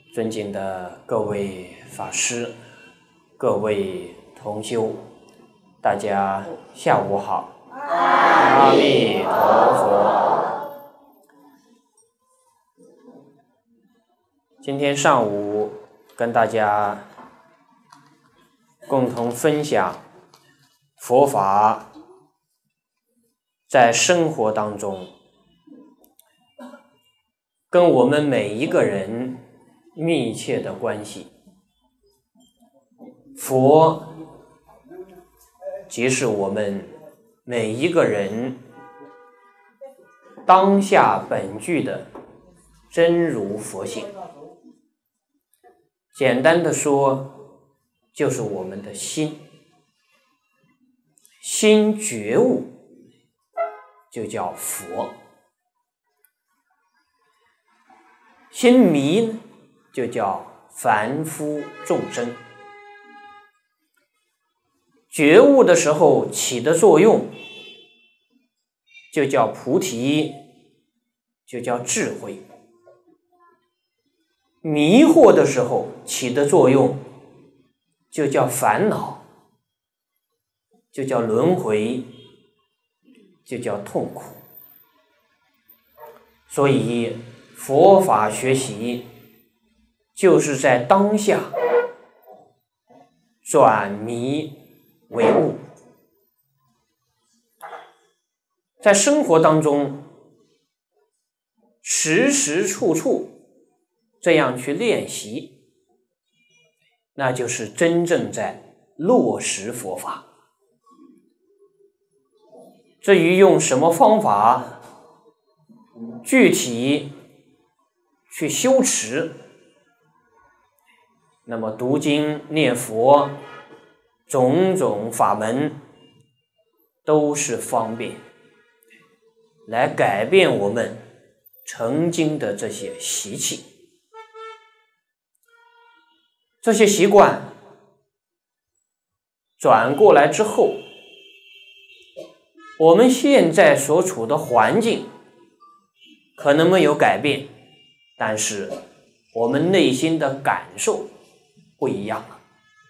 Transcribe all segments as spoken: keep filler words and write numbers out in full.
尊敬的各位法师、各位同修，大家下午好。阿弥陀佛。今天上午跟大家共同分享佛法在生活当中跟我们每一个人密切的关系。佛即是我们每一个人当下本具的真如佛性。简单的说，就是我们的心。心觉悟就叫佛，心迷呢就叫凡夫众生。觉悟的时候起的作用就叫菩提，就叫智慧。迷惑的时候起的作用就叫烦恼，就叫轮回，就叫痛苦。所以佛法学习就是在当下转迷为悟，在生活当中时时处处这样去练习，那就是真正在落实佛法。至于用什么方法具体去修持，那么读经念佛种种法门都是方便来改变我们曾经的这些习气。这些习惯转过来之后，我们现在所处的环境可能没有改变，但是我们内心的感受不一样了。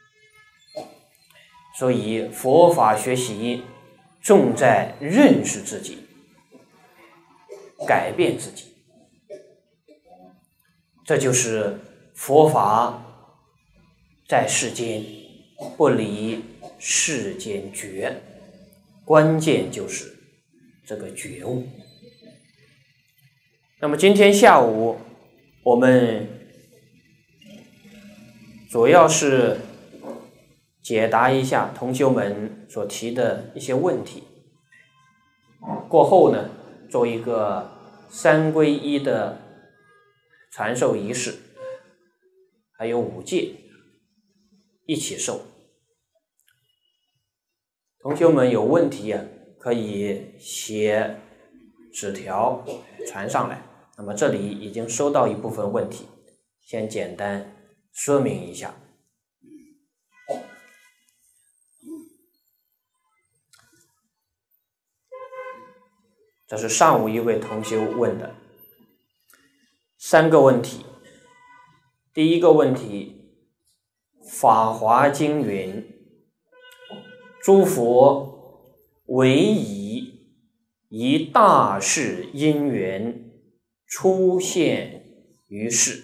所以佛法学习重在认识自己，改变自己。这就是佛法在世间不离世间觉，关键就是这个觉悟。那么今天下午我们主要是解答一下同修们所提的一些问题，过后呢做一个三皈依的传授仪式，还有五戒一起受。同修们有问题啊，可以写纸条传上来。那么这里已经收到一部分问题，先简单说明一下。这是上午一位同修问的三个问题。第一个问题，法华经云，诸佛唯以一大事因缘出现于世，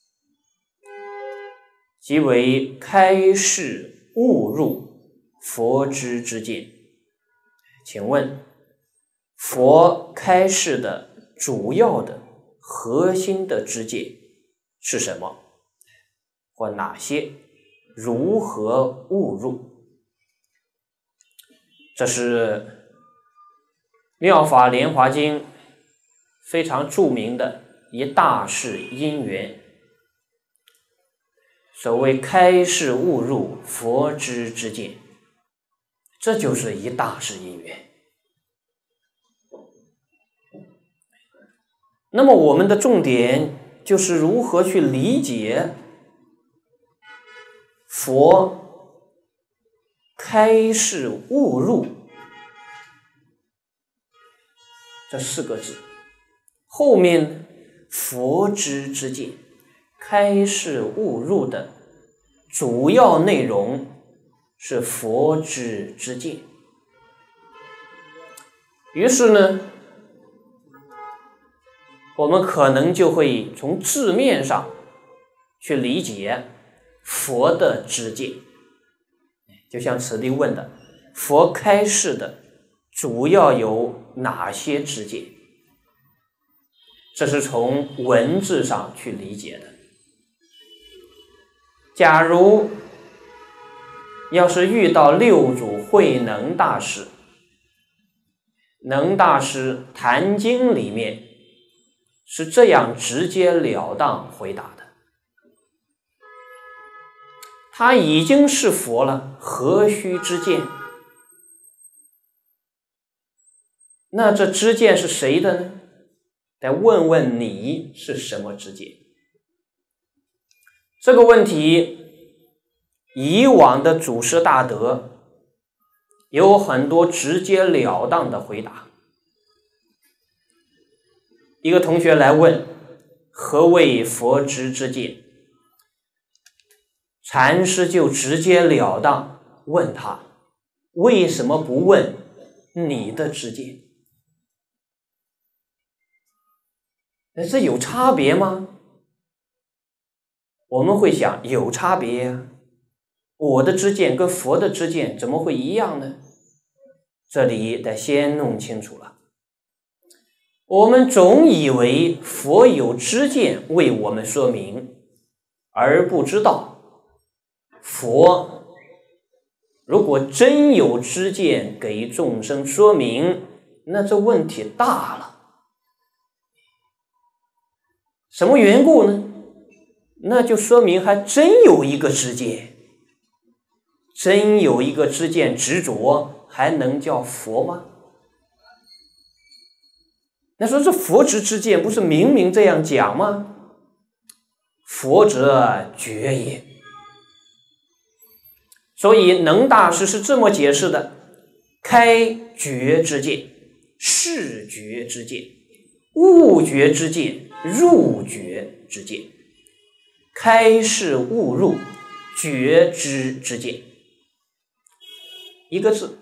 即为开示悟入佛之之见。请问佛开示的主要的核心的知见是什么？或哪些？如何悟入？这是妙法莲华经非常著名的一大事因缘。所谓开示悟入佛之之见，这就是一大事因缘。那么我们的重点就是如何去理解佛开示悟入这四个字，后面佛之之见， 开示悟入的主要内容是佛之之见。于是呢，我们可能就会从字面上去理解佛的知见。就像此地问的，佛开示的主要有哪些知见？这是从文字上去理解的。假如要是遇到六祖慧能大师，能大师谈经里面是这样直截了当回答的：他已经是佛了，何须知见？那这知见是谁的呢？得问问你是什么知见。这个问题，以往的祖师大德有很多直截了当的回答。一个同学来问何谓佛之知见，禅师就直截了当问他，为什么不问你的知见？这有差别吗？我们会想，有差别呀，我的知见跟佛的知见怎么会一样呢？这里得先弄清楚了。我们总以为佛有知见为我们说明，而不知道佛如果真有知见给众生说明，那这问题大了。什么缘故呢？那就说明还真有一个知见，真有一个知见执着，还能叫佛吗？那说这佛之知见不是明明这样讲吗？佛者觉也。所以能大师是这么解释的：开觉之见、视觉之见、悟觉之见、入觉之见。开示悟入觉知之见，一个字，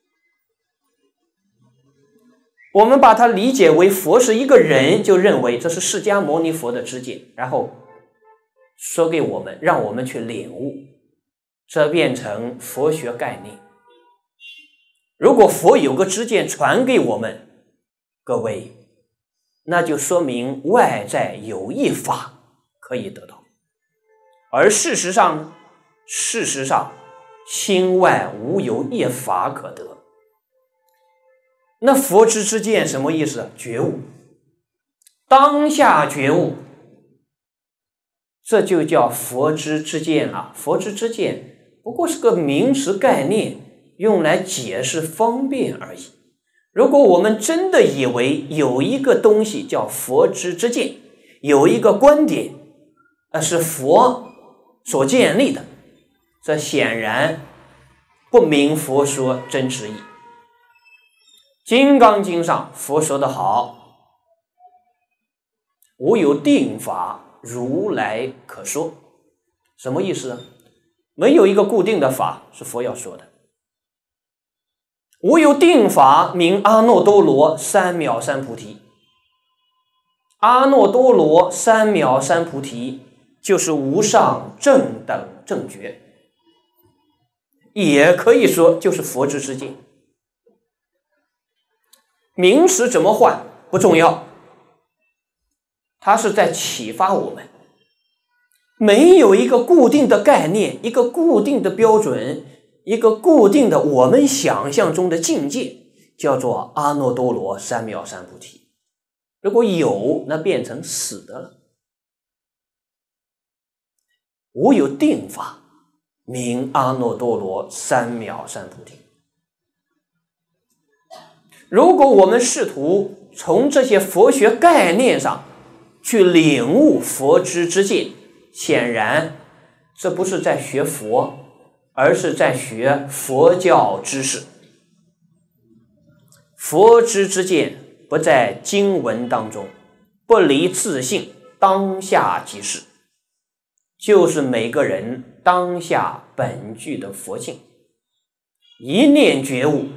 我们把它理解为佛是一个人，就认为这是释迦牟尼佛的知见，然后说给我们，让我们去领悟，这变成佛学概念。如果佛有个知见传给我们，各位，那就说明外在有一法可以得到。而事实上，事实上，心外无有一法可得。那佛之知见什么意思？觉悟，当下觉悟，这就叫佛之知见了。佛之知见不过是个名词概念，用来解释方便而已。如果我们真的以为有一个东西叫佛之知见，有一个观点，呃，是佛所建立的，这显然不明佛说真实意。金刚经上佛说得好，无有定法如来可说。什么意思呢？没有一个固定的法是佛要说的。无有定法名阿耨多罗三藐三菩提。阿耨多罗三藐三菩提就是无上正等正觉，也可以说就是佛之知见。名词怎么换不重要，它是在启发我们。没有一个固定的概念，一个固定的标准，一个固定的我们想象中的境界，叫做阿耨多罗三藐三菩提。如果有，那变成死的了。无有定法名阿耨多罗三藐三菩提。如果我们试图从这些佛学概念上去领悟佛之知见，显然这不是在学佛，而是在学佛教知识。佛之知见不在经文当中，不离自性，当下即是。 就是每个人当下本具的佛性，一念觉悟，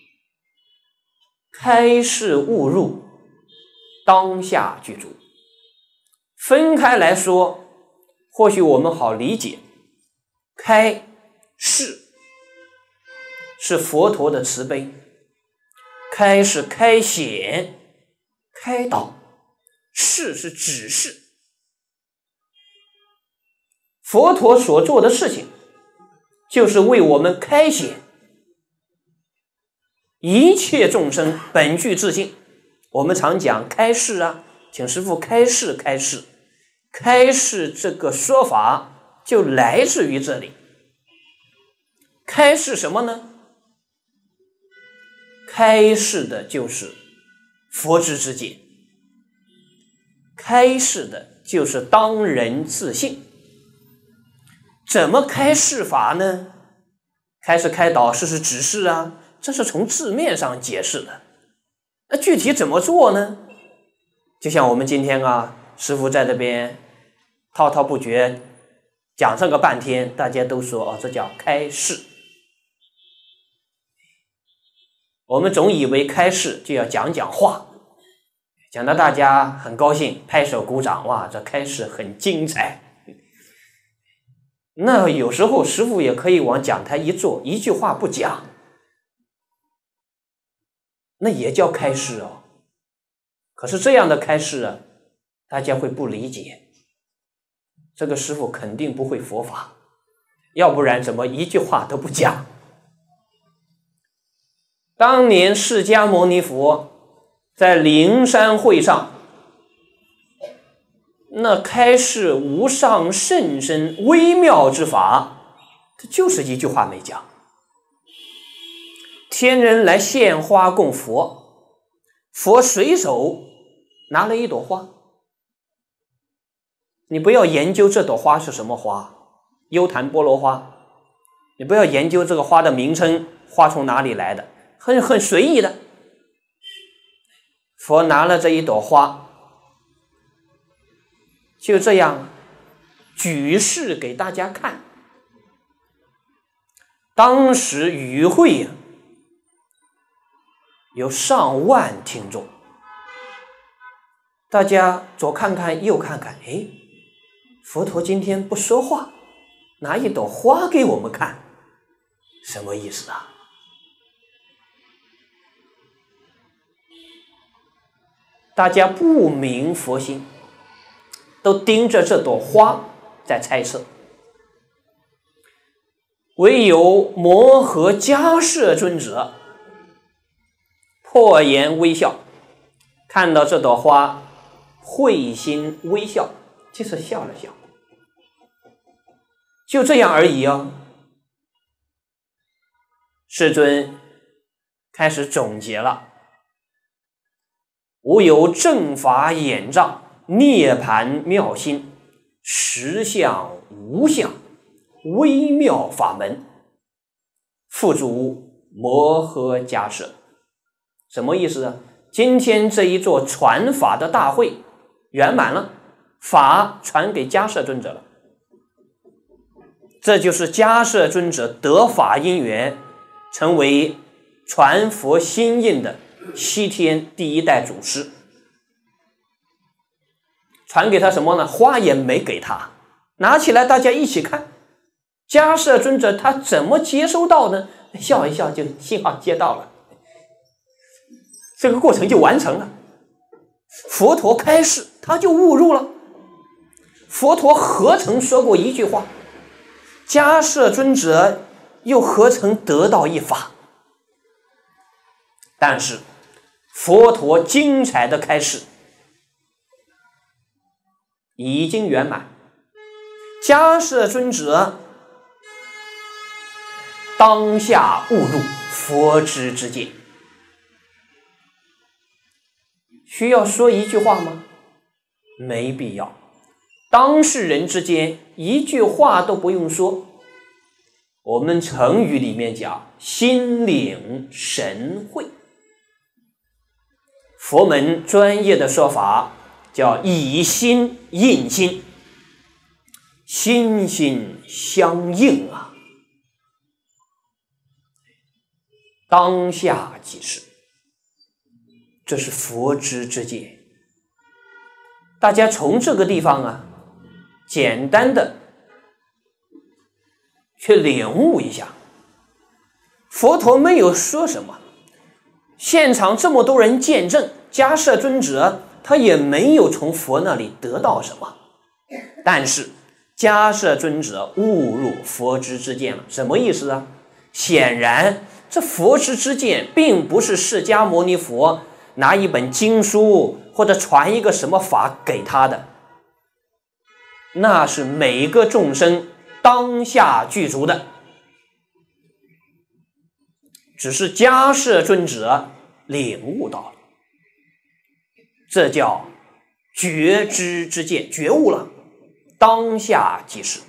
开示悟入，当下具足。分开来说，或许我们好理解，开示是佛陀的慈悲，开是开显、开导，示是指示。佛陀所做的事情，就是为我们开显一切众生本具自性。我们常讲开示啊，请师父开示开示。开示这个说法就来自于这里。开示什么呢？开示的就是佛之之见，开示的就是当人自性。怎么开示法呢？开示开导，示是指示啊，这是从字面上解释的。那具体怎么做呢？就像我们今天啊，师父在这边滔滔不绝讲这个半天，大家都说哦，这叫开示。我们总以为开示就要讲讲话，讲到大家很高兴，拍手鼓掌，哇，这开示很精彩。那有时候师父也可以往讲台一坐，一句话不讲，那也叫开示哦。可是这样的开示啊，大家会不理解，这个师父肯定不会佛法，要不然怎么一句话都不讲？当年释迦牟尼佛在灵山会上，那开示无上甚深微妙之法，他就是一句话没讲。天人来献花供佛，佛随手拿了一朵花。你不要研究这朵花是什么花，优昙波罗花，你不要研究这个花的名称，花从哪里来的，很很随意的。佛拿了这一朵花，就这样举示给大家看。当时与会啊，有上万听众，大家左看看右看看，哎，佛陀今天不说话，拿一朵花给我们看，什么意思啊？大家不明佛心，都盯着这朵花在猜测。唯有摩诃迦摄尊者破颜微笑，看到这朵花会心微笑，就是笑了笑，就这样而已啊。世尊开始总结了，无有正法眼障，涅盘妙心，实相无相，微妙法门，付诸摩诃迦摄。什么意思啊？今天这一座传法的大会圆满了，法传给迦摄尊者了，这就是迦摄尊者得法因缘，成为传佛心印的西天第一代祖师。传给他什么呢？花也没给他，拿起来大家一起看。迦摄尊者他怎么接收到呢？笑一笑就信号接到了，这个过程就完成了。佛陀开示，他就悟入了。佛陀何曾说过一句话？迦摄尊者又何曾得到一法？但是佛陀精彩的开示已经圆满，迦摄尊者当下悟入佛之之见。需要说一句话吗？没必要。当事人之间一句话都不用说，我们成语里面讲心领神会，佛门专业的说法叫以心印心。 心心相印啊，当下即是，这是佛知之见。大家从这个地方啊，简单的去领悟一下，佛陀没有说什么，现场这么多人见证，迦摄尊者他也没有从佛那里得到什么，但是迦摄尊者误入佛知之见了。什么意思啊？显然这佛知之见并不是释迦牟尼佛拿一本经书或者传一个什么法给他的，那是每个众生当下具足的，只是迦摄尊者领悟到了，这叫觉知之见，觉悟了，当下即是。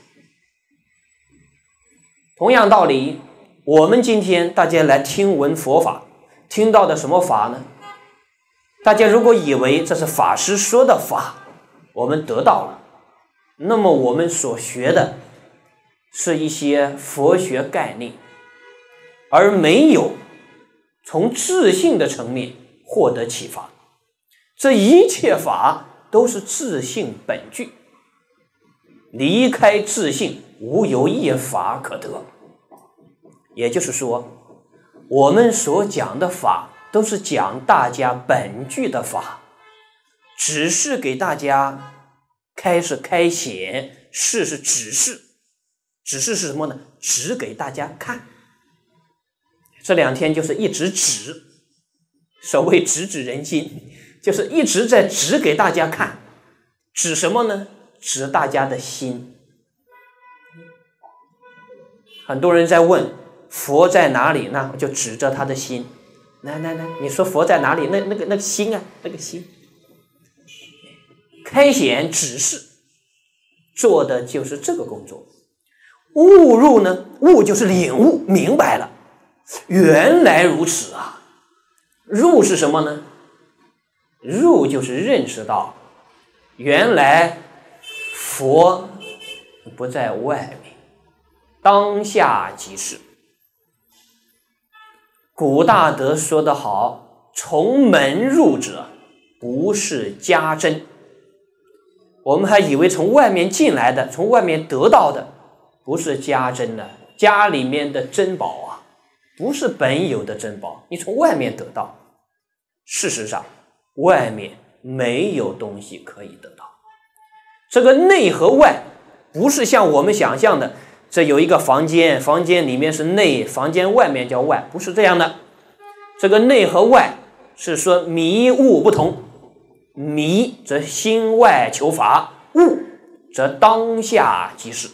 同样道理，我们今天大家来听闻佛法，听到的什么法呢？大家如果以为这是法师说的法，我们得到了，那么我们所学的是一些佛学概念，而没有从自性的层面获得启发。这一切法都是自性本具，离开自性无有一法可得。也就是说，我们所讲的法都是讲大家本具的法，只是给大家开始开显，示是指示，指示是什么呢？指给大家看。这两天就是一直指，所谓直指人心，就是一直在指给大家看。指什么呢？指大家的心。很多人在问佛在哪里，那我就指着他的心，来来来，你说佛在哪里？那那个那个心啊，那个心，开显指示，做的就是这个工作。悟入呢，悟就是领悟明白了，原来如此啊。入是什么呢？入就是认识到，原来佛不在外面，当下即是。古大德说得好，从门入者不是家珍。我们还以为从外面进来的，从外面得到的不是家珍的，家里面的珍宝啊，不是本有的珍宝，你从外面得到。事实上外面没有东西可以得到。这个内和外不是像我们想象的，这有一个房间，房间里面是内，房间外面叫外，不是这样的。这个内和外是说迷悟不同，迷则心外求法，悟则当下即是。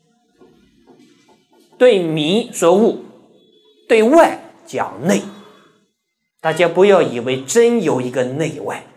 对迷说悟，对外讲内。大家不要以为真有一个内外，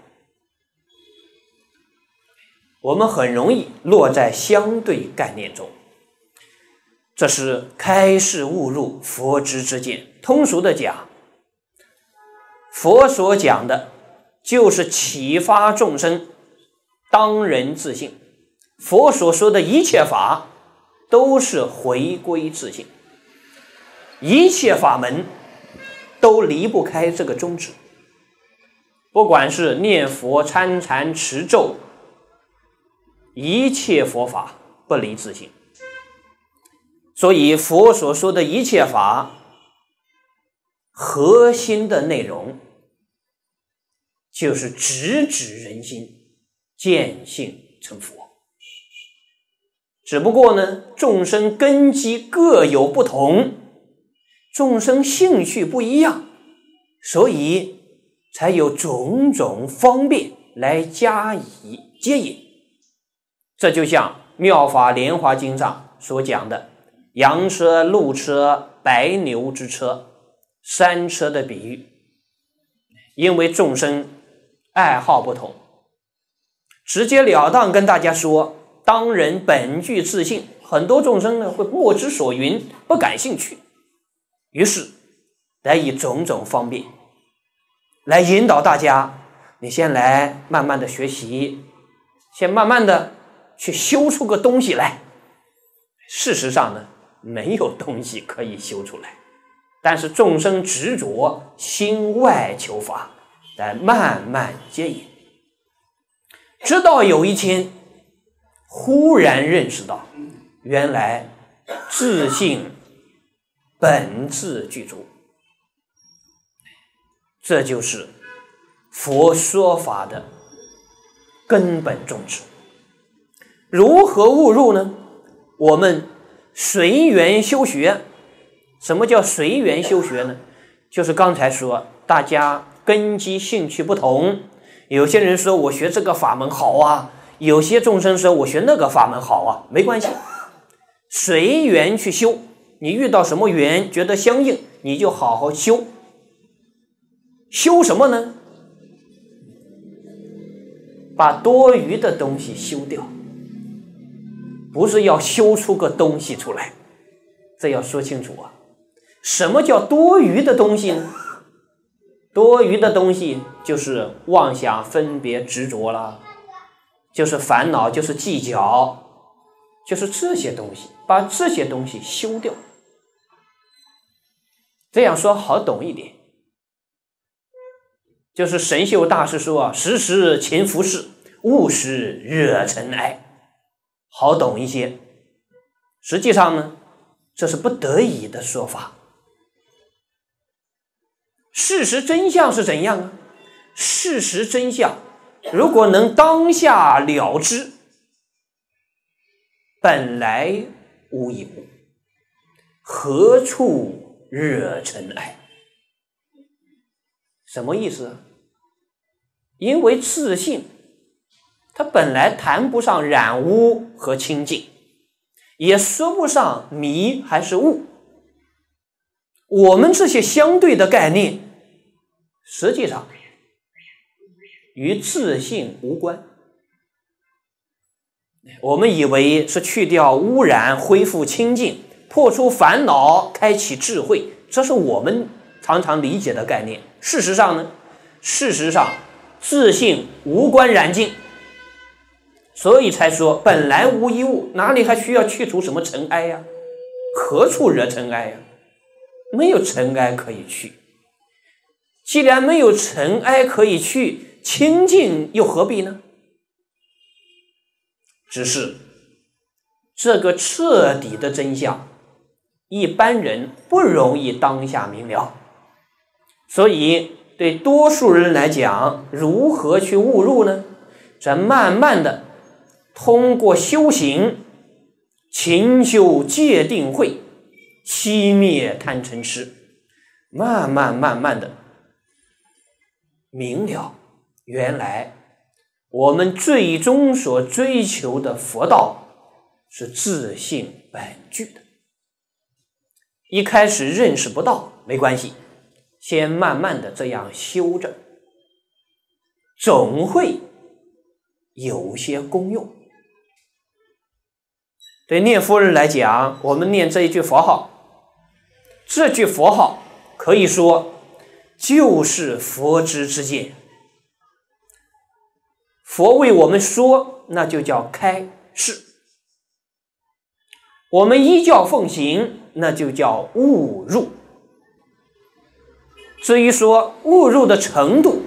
我们很容易落在相对概念中。这是开示悟入佛知之见。通俗的讲，佛所讲的就是启发众生当人自性。佛所说的一切法都是回归自性，一切法门都离不开这个宗旨。不管是念佛、参禅、持咒，一切佛法不离自性。所以佛所说的一切法核心的内容就是直指人心，见性成佛。只不过呢，众生根基各有不同，众生兴趣不一样，所以才有种种方便来加以接引。这就像妙法莲华经上所讲的羊车、鹿车、白牛之车三车的比喻。因为众生爱好不同，直截了当跟大家说，当人本具自性，很多众生呢会不知所云，不感兴趣，于是来以种种方便来引导大家，你先来慢慢的学习，先慢慢的去修出个东西来， 事实上呢，没有东西可以修出来，但是众生执着心外求法，在慢慢接引，直到有一天忽然认识到，原来自性本自具足，这就是佛说法的根本宗旨。如何悟入呢？我们随缘修学。什么叫随缘修学呢？就是刚才说，大家根基兴趣不同，有些人说我学这个法门好啊，有些众生说我学那个法门好啊，没关系，随缘去修。你遇到什么缘觉得相应，你就好好修。修什么呢？把多余的东西修掉，不是要修出个东西出来，这要说清楚啊。什么叫多余的东西呢？多余的东西就是妄想、分别、执着啦，就是烦恼，就是计较，就是这些东西，把这些东西修掉。这样说好懂一点，就是神秀大师说啊，时时勤拂拭，勿使惹尘埃，好懂一些。实际上呢，这是不得已的说法。事实真相是怎样啊？事实真相如果能当下了知，本来无一物，何处惹尘埃？什么意思啊？因为自性它本来谈不上染污和清净，也说不上迷还是悟。我们这些相对的概念实际上与自性无关。我们以为是去掉污染，恢复清净，破除烦恼，开启智慧，这是我们常常理解的概念。事实上呢，事实上自性无关染净，所以才说本来无一物，哪里还需要去除什么尘埃呀？何处惹尘埃呀？没有尘埃可以去。既然没有尘埃可以去，清净又何必呢？只是这个彻底的真相，一般人不容易当下明了，所以对多数人来讲，如何去悟入呢？这慢慢的通过修行，勤修戒定慧，熄灭贪嗔痴，慢慢慢慢的明了，原来我们最终所追求的佛道是自性本具的。一开始认识不到没关系，先慢慢的这样修着，总会有些功用。对念佛人来讲，我们念这一句佛号，这句佛号可以说就是佛知之见。佛为我们说，那就叫开示；我们依教奉行，那就叫悟入。至于说悟入的程度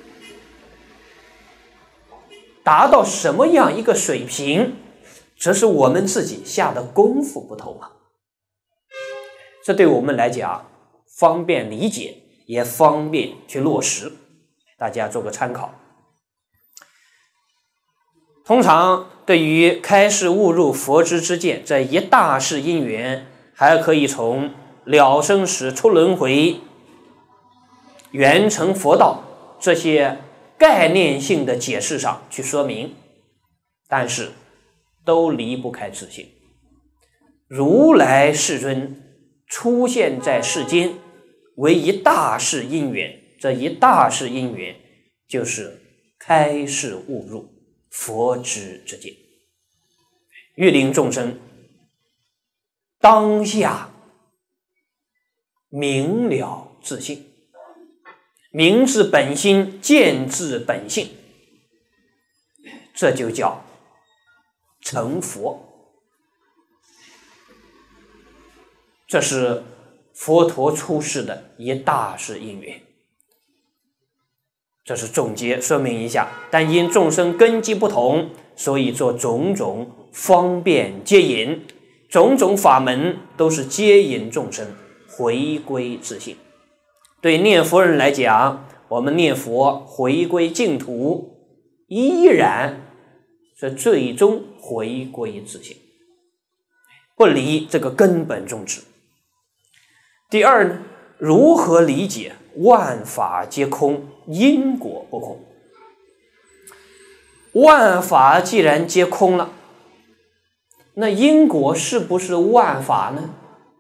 达到什么样一个水平，这是我们自己下的功夫不同啊。这对我们来讲方便理解，也方便去落实，大家做个参考。通常对于开示悟入佛知之见这一大事因缘，还可以从了生死出轮回、圆成佛道这些概念性的解释上去说明，但是都离不开自性。如来世尊出现在世间为一大事因缘，这一大事因缘就是开示悟入佛知之见，欲令众生当下明了自性，明自本心，见自本性，这就叫成佛。 这是佛陀出世的一大事因缘。这是总结说明一下，但因众生根基不同，所以做种种方便接引，种种法门都是接引众生回归自性。对念佛人来讲，我们念佛回归净土，依然是最终回归自性，不离这个根本宗旨。第二呢，如何理解万法皆空，因果不空？万法既然皆空了，那因果是不是万法呢？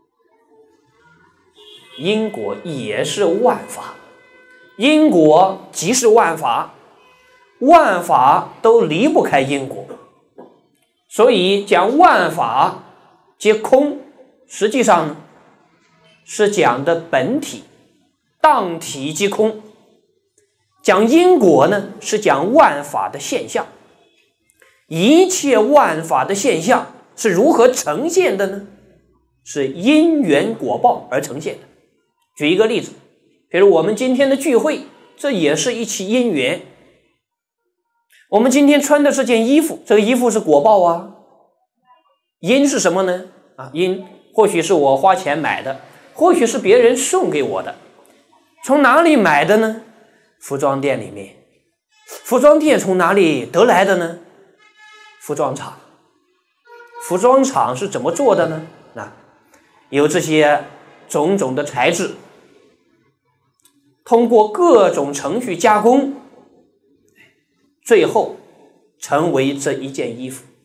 因果也是万法，因果即是万法，万法都离不开因果，所以讲万法皆空，实际上呢是讲的本体，当体即空。讲因果呢，是讲万法的现象。一切万法的现象是如何呈现的呢？是因缘果报而呈现的。举一个例子，比如我们今天的聚会，这也是一起因缘。我们今天穿的这件衣服，这个衣服是果报啊。因是什么呢？啊，因或许是我花钱买的，或许是别人送给我的。从哪里买的呢？服装店里面。服装店从哪里得来的呢？服装厂。服装厂是怎么做的呢？那有这些种种的材质，通过各种程序加工，最后成为这一件衣服。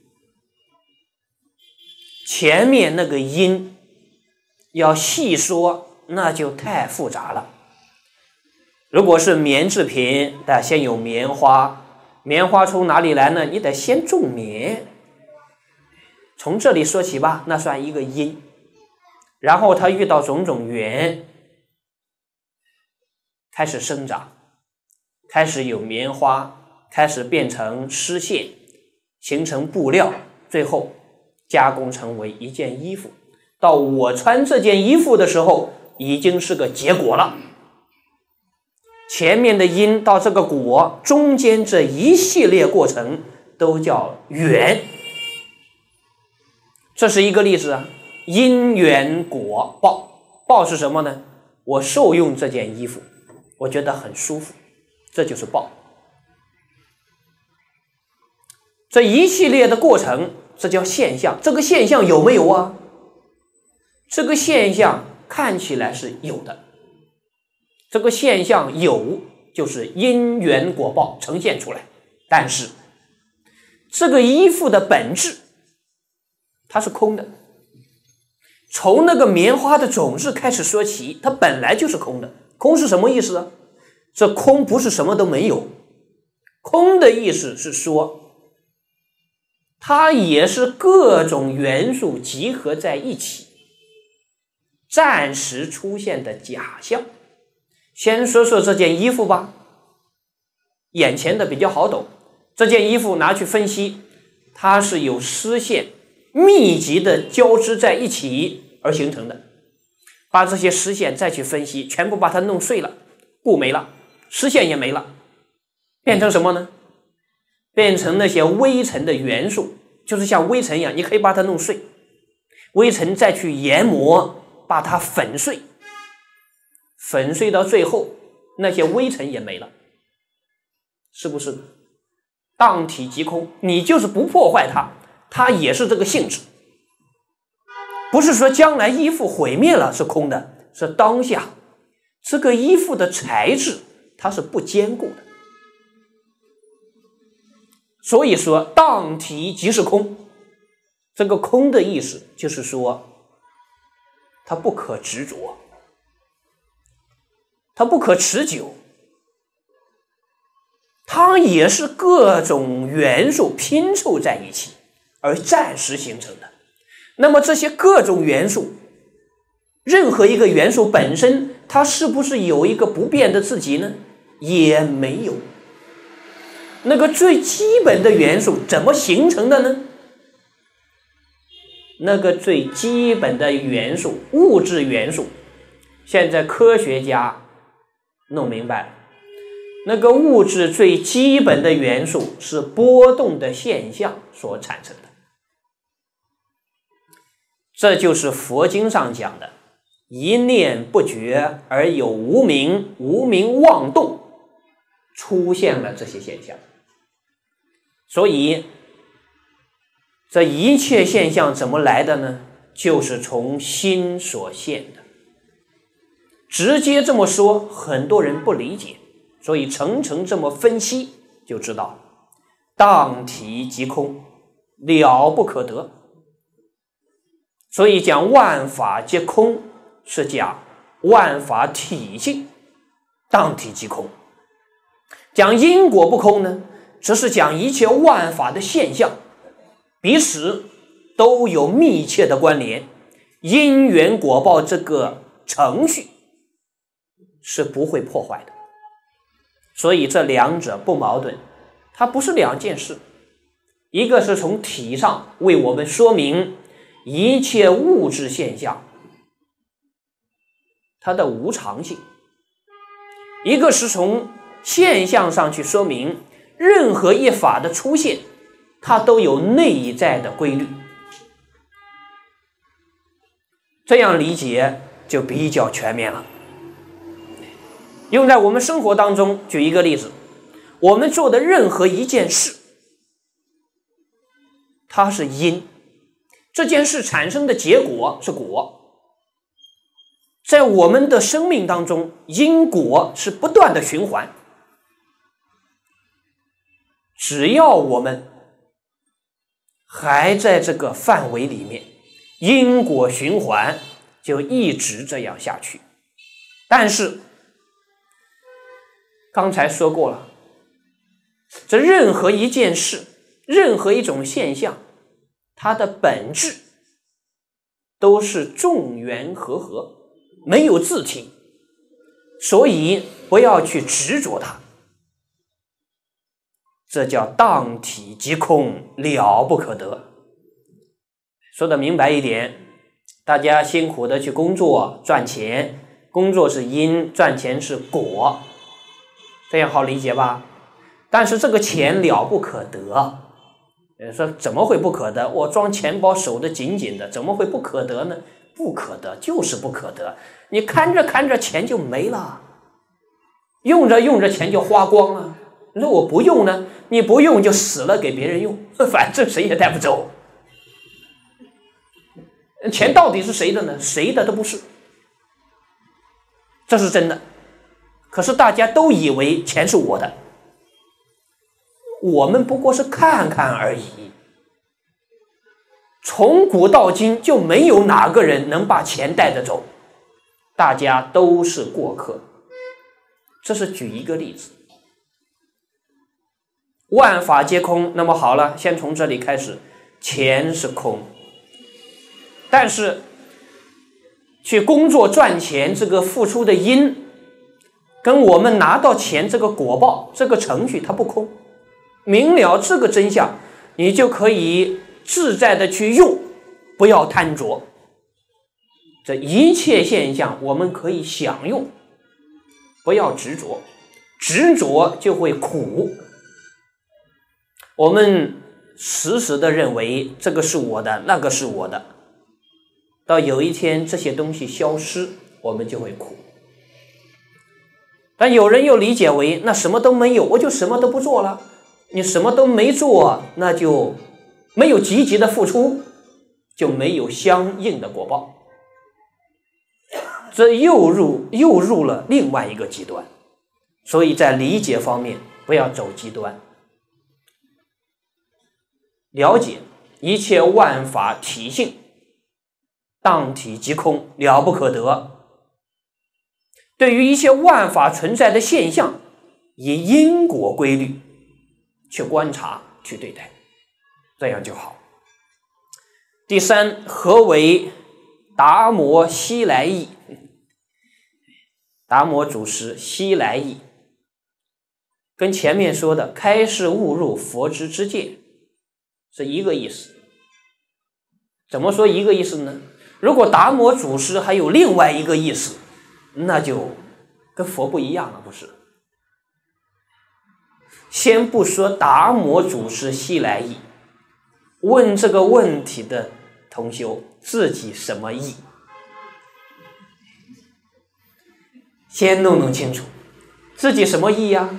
前面那个因要细说，那就太复杂了。如果是棉制品，得先有棉花，棉花从哪里来呢？你得先种棉，从这里说起吧，那算一个因。然后它遇到种种缘，开始生长，开始有棉花，开始变成丝线，形成布料，最后加工成为一件衣服。到我穿这件衣服的时候，已经是个结果了。前面的因到这个果，中间这一系列过程都叫缘。这是一个例子啊，因缘果报。报是什么呢？我受用这件衣服，我觉得很舒服，这就是报。这一系列的过程，这叫现象。这个现象有没有啊？这个现象看起来是有的。这个现象有，就是因缘果报呈现出来。但是这个衣服的本质它是空的。从那个棉花的种子开始说起，它本来就是空的。空是什么意思啊？这空不是什么都没有，空的意思是说它也是各种元素集合在一起，暂时出现的假象。先说说这件衣服吧，眼前的比较好懂。这件衣服拿去分析，它是有丝线密集的交织在一起而形成的。把这些丝线再去分析，全部把它弄碎了，布没了，丝线也没了，变成什么呢？变成那些微尘的元素，就是像微尘一样，你可以把它弄碎，微尘再去研磨，把它粉碎，粉碎到最后，那些微尘也没了，是不是？当体即空，你就是不破坏它，它也是这个性质。不是说将来衣服毁灭了是空的，是当下这个衣服的材质它是不坚固的。所以说当体即是空，这个空的意思就是说它不可执着，它不可持久，它也是各种元素拼凑在一起而暂时形成的。那么这些各种元素，任何一个元素本身它是不是有一个不变的自己呢？也没有。那个最基本的元素怎么形成的呢？ 那个最基本的元素，物质元素，现在科学家弄明白了，那个物质最基本的元素是波动的现象所产生的。这就是佛经上讲的一念不绝而有无明，无明妄动，出现了这些现象。所以这一切现象怎么来的呢？就是从心所现的。直接这么说很多人不理解，所以层层这么分析就知道当体即空，了不可得。所以讲万法皆空，是讲万法体性当体即空。讲因果不空呢，只是讲一切万法的现象彼此都有密切的关联，因缘果报这个程序是不会破坏的。所以这两者不矛盾，它不是两件事。一个是从体上为我们说明一切物质现象它的无常性，一个是从现象上去说明任何一法的出现它都有内在的规律。这样理解就比较全面了。用在我们生活当中，举一个例子，我们做的任何一件事它是因，这件事产生的结果是果。在我们的生命当中，因果是不断的循环，只要我们还在这个范围里面，因果循环就一直这样下去。但是刚才说过了，这任何一件事，任何一种现象，它的本质都是众缘和合，没有自体，所以不要去执着它。这叫当体即空，了不可得。说的明白一点，大家辛苦的去工作赚钱，工作是因，赚钱是果，这样好理解吧？但是这个钱了不可得，说怎么会不可得？我装钱包守得紧紧的，怎么会不可得呢？不可得就是不可得，你看着看着钱就没了，用着用着钱就花光了。你说我不用呢？你不用就死了给别人用，反正谁也带不走。钱到底是谁的呢？谁的都不是，这是真的。可是大家都以为钱是我的，我们不过是看看而已。从古到今就没有哪个人能把钱带得走，大家都是过客。这是举一个例子。万法皆空，那么好了，先从这里开始，钱是空，但是去工作赚钱这个付出的因，跟我们拿到钱这个果报这个程序它不空。明了这个真相，你就可以自在的去用，不要贪着。这一切现象我们可以享用，不要执着，执着就会苦。我们死死的认为这个是我的，那个是我的，到有一天这些东西消失，我们就会苦。但有人又理解为那什么都没有，我就什么都不做了。你什么都没做，那就没有积极的付出，就没有相应的果报。这又入又入了另外一个极端。所以在理解方面不要走极端，了解一切万法体性当体即空，了不可得。对于一切万法存在的现象，以因果规律去观察去对待，这样就好。第三，何为达摩西来意？达摩祖师西来意跟前面说的开示悟入佛之之见是一个意思。 怎么说一个意思呢？如果达摩祖师还有另外一个意思，那就跟佛不一样了，不是？先不说达摩祖师西来意，问这个问题的同修自己什么意，先弄弄清楚自己什么意呀？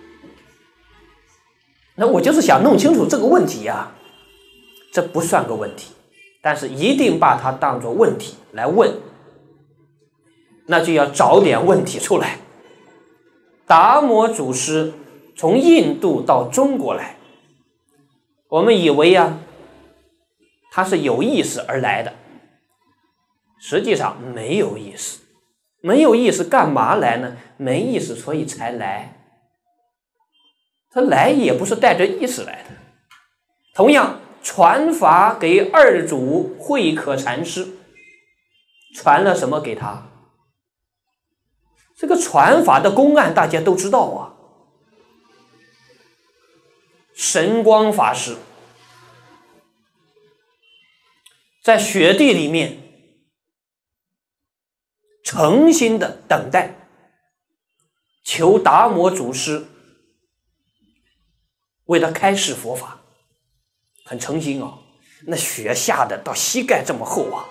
那我就是想弄清楚这个问题呀，这不算个问题，但是一定把它当作问题来问，那就要找点问题出来。达摩祖师从印度到中国来，我们以为呀，他是有意识而来的，实际上没有意识。没有意识干嘛来呢？没意识所以才来，他来也不是带着意识来的。同样传法给二祖慧可禅师，传了什么给他？这个传法的公案大家都知道啊，神光法师在雪地里面诚心的等待，求达摩祖师为他开示佛法，很诚心啊。那雪下的到膝盖这么厚啊，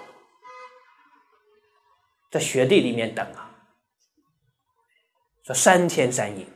在雪地里面等啊，说三天三夜。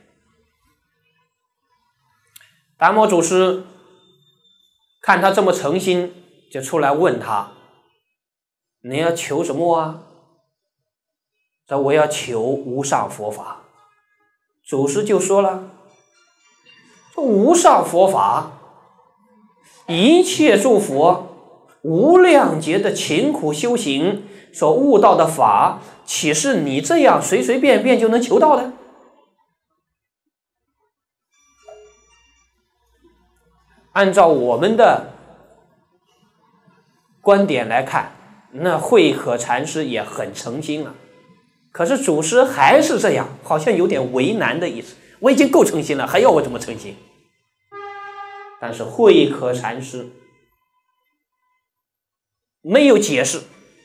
达摩祖师看他这么诚心，就出来问他：“你要求什么啊？”说：“我要求无上佛法。”祖师就说了：“说无上佛法，一切诸佛无量劫的勤苦修行所悟到的法，岂是你这样随随便便就能求到的？”按照我们的观点来看，那慧可禅师也很诚心了，可是祖师还是这样，好像有点为难的意思。我已经够诚心了，还要我怎么诚心？但是慧可禅师没有解释，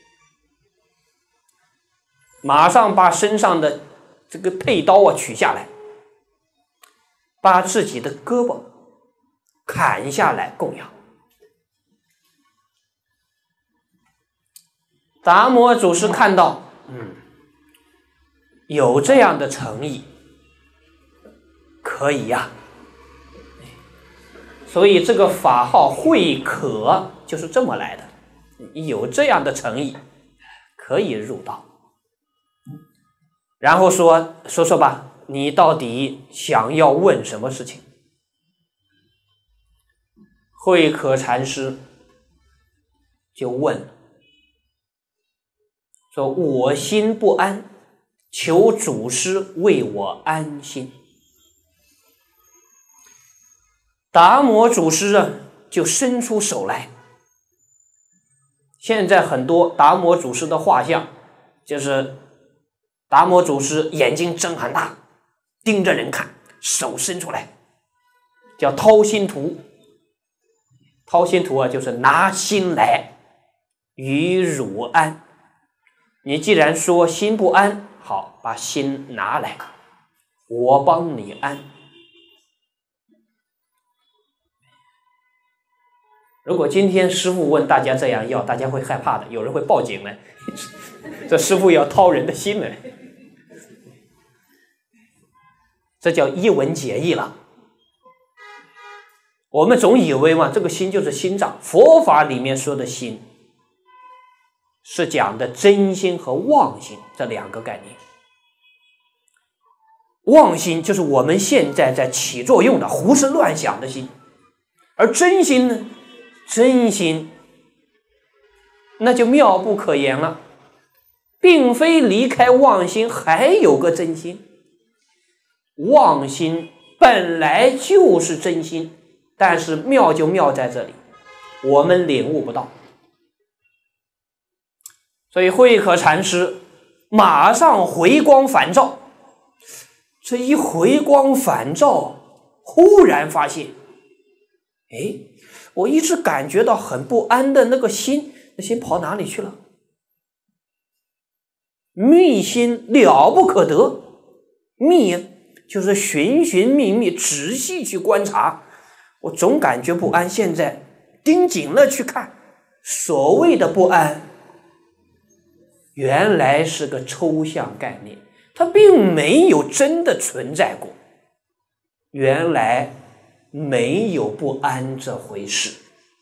马上把身上的这个佩刀啊取下来，把自己的胳膊砍下来供养。达摩祖师看到，嗯，有这样的诚意，可以呀、啊。所以这个法号慧可就是这么来的，有这样的诚意，可以入道。然后说说说吧，你到底想要问什么事情？慧可禅师就问了，说：“我心不安，求祖师为我安心。”达摩祖师啊，就伸出手来。现在很多达摩祖师的画像，就是达摩祖师眼睛睁很大，盯着人看，手伸出来，叫掏心图。掏心图啊，就是拿心来与汝安。你既然说心不安，好，把心拿来，我帮你安。如果今天师父问大家这样要，大家会害怕的，有人会报警来，这师父要掏人的心来，这叫一文解义了。我们总以为嘛，这个心就是心脏，佛法里面说的心是讲的真心和妄心这两个概念。妄心就是我们现在在起作用的胡思乱想的心，而真心呢，真心那就妙不可言了，并非离开妄心还有个真心。妄心本来就是真心，但是妙就妙在这里，我们领悟不到。所以慧可禅师马上回光返照，这一回光返照，忽然发现，哎，我一直感觉到很不安的那个心， 那心跑哪里去了？密心了不可得，密就是寻寻觅觅，仔细去观察，我总感觉不安，现在盯紧了去看，所谓的不安原来是个抽象概念，它并没有真的存在过，原来没有不安这回事。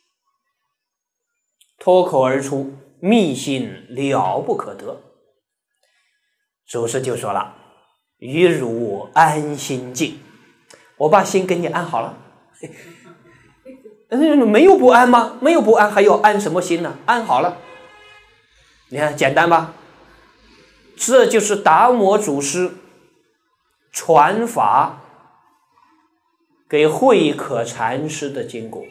脱口而出，密心了不可得。祖师就说了，于汝安心静，我把心给你安好了。没有不安吗？没有不安，还要安什么心呢？安好了，你看简单吧？这就是达摩祖师传法给慧可禅师的经过，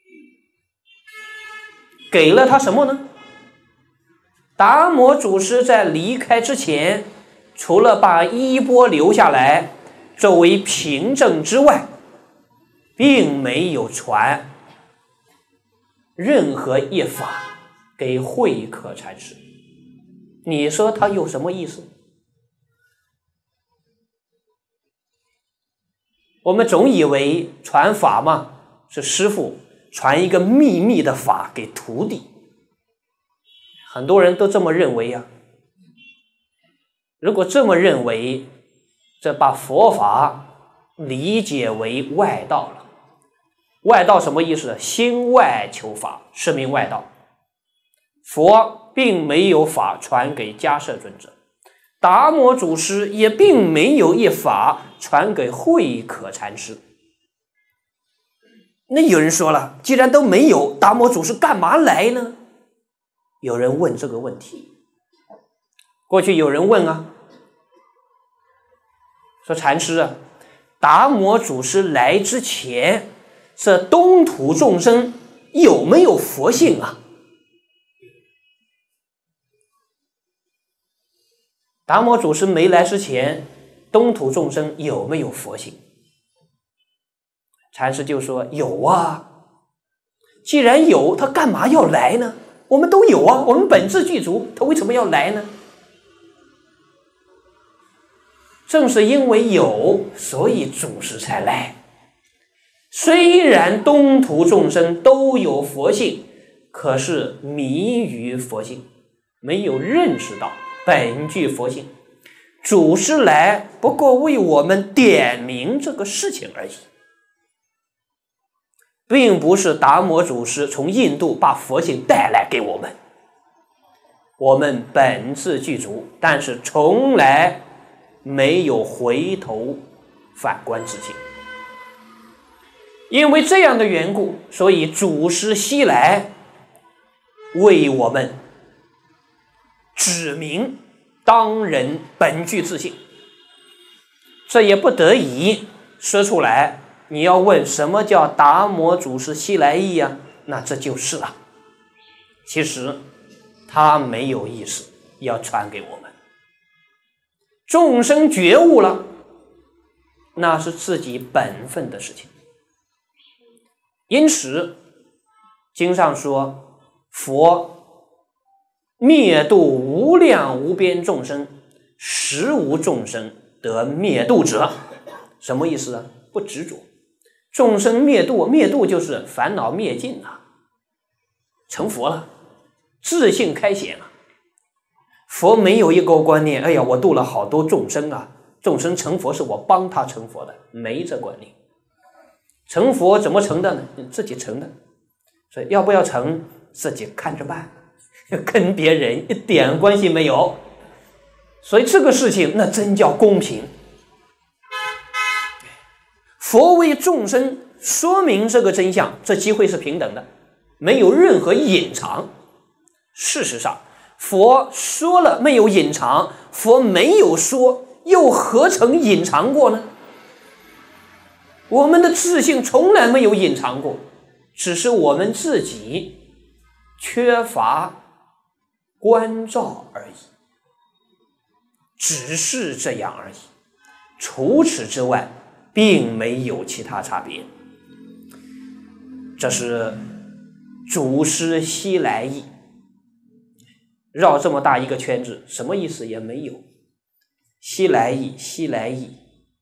给了他什么呢？达摩祖师在离开之前，除了把衣钵留下来作为凭证之外，并没有传任何一法给慧可禅师。你说他有什么意思？我们总以为传法嘛，是师父传一个秘密的法给徒弟，很多人都这么认为呀。如果这么认为，这把佛法理解为外道了。外道什么意思？心外求法，是名外道。佛并没有法传给迦摄尊者，达摩祖师也并没有一法传给慧可禅师。那有人说了，既然都没有，达摩祖师干嘛来呢？有人问这个问题。过去有人问啊，说禅师啊，达摩祖师来之前，这东土众生有没有佛性啊？达摩祖师没来之前，东土众生有没有佛性？禅师就说有啊。既然有，他干嘛要来呢？我们都有啊，我们本自具足，他为什么要来呢？正是因为有，所以祖师才来。虽然东土众生都有佛性，可是迷于佛性，没有认识到本具佛性。祖师来不过为我们点明这个事情而已，并不是达摩祖师从印度把佛性带来给我们。我们本自具足，但是从来没有回头反观自性。因为这样的缘故，所以祖师西来为我们指明当人本具自性。这也不得已说出来。你要问什么叫达摩祖师西来意啊？那这就是了。其实他没有意思要传给我们。众生觉悟了，那是自己本分的事情。因此经上说，佛灭度无量无边众生，实无众生得灭度者。什么意思啊？不执着。众生灭度，灭度就是烦恼灭尽了，成佛了，自性开显了。佛没有一个观念，哎呀，我度了好多众生啊，众生成佛是我帮他成佛的，没这观念。成佛怎么成的呢？自己成的。所以要不要成，自己看着办，跟别人一点关系没有。所以这个事情那真叫公平。佛为众生说明这个真相，这机会是平等的，没有任何隐藏。事实上佛说了没有隐藏，佛没有说又何曾隐藏过呢？我们的自性从来没有隐藏过，只是我们自己缺乏关照而已，只是这样而已。除此之外并没有其他差别。这是祖师西来意。 绕这么大一个圈子，什么意思也没有。西来意，西来意，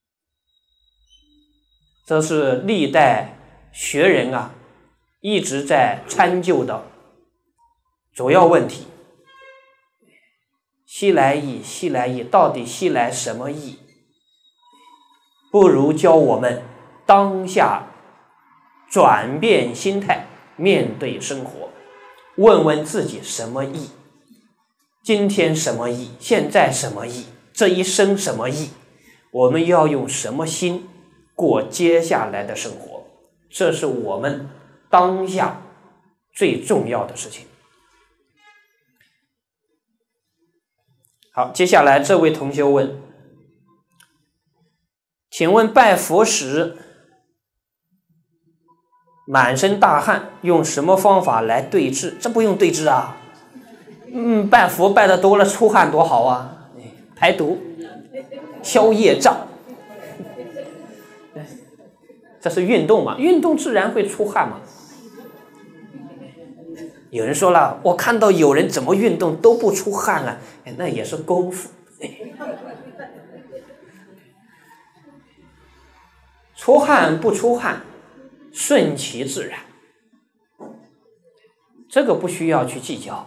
这是历代学人啊一直在参究的主要问题。西来意，西来意，到底西来什么意？不如教我们当下转变心态，面对生活，问问自己什么意？今天什么意？现在什么意？这一生什么意？我们要用什么心过接下来的生活？这是我们当下最重要的事情。好，接下来这位同学问，请问拜佛时满身大汗，用什么方法来对治？这不用对治啊，嗯，拜佛拜得多了，出汗多好啊，排毒、消业障，这是运动嘛？运动自然会出汗嘛。有人说了，我看到有人怎么运动都不出汗啊，那也是功夫。出汗不出汗，顺其自然，这个不需要去计较。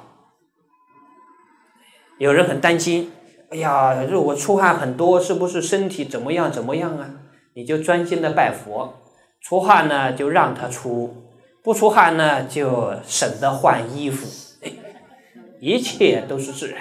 有人很担心，哎呀，如果出汗很多，是不是身体怎么样怎么样啊？你就专心的拜佛，出汗呢就让它出，不出汗呢就省得换衣服，一切都是自然。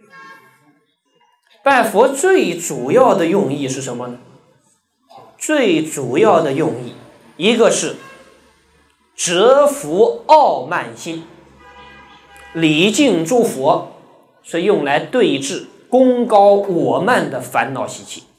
拜佛最主要的用意是什么呢？最主要的用意，一个是折服傲慢心，礼敬诸佛是用来对治功高我慢的烦恼习气，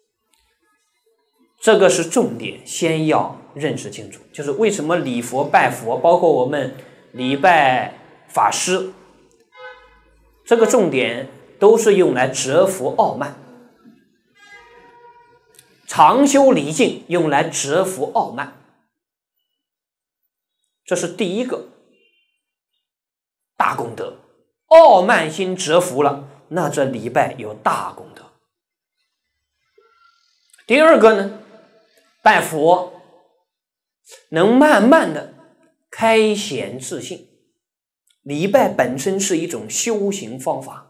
这个是重点，先要认识清楚。就是为什么礼佛拜佛，包括我们礼拜法师，这个重点都是用来折服傲慢。常修礼敬用来折服傲慢，这是第一个大功德。傲慢心折服了，那这礼拜有大功德。第二个呢，拜佛能慢慢的开显自信。礼拜本身是一种修行方法，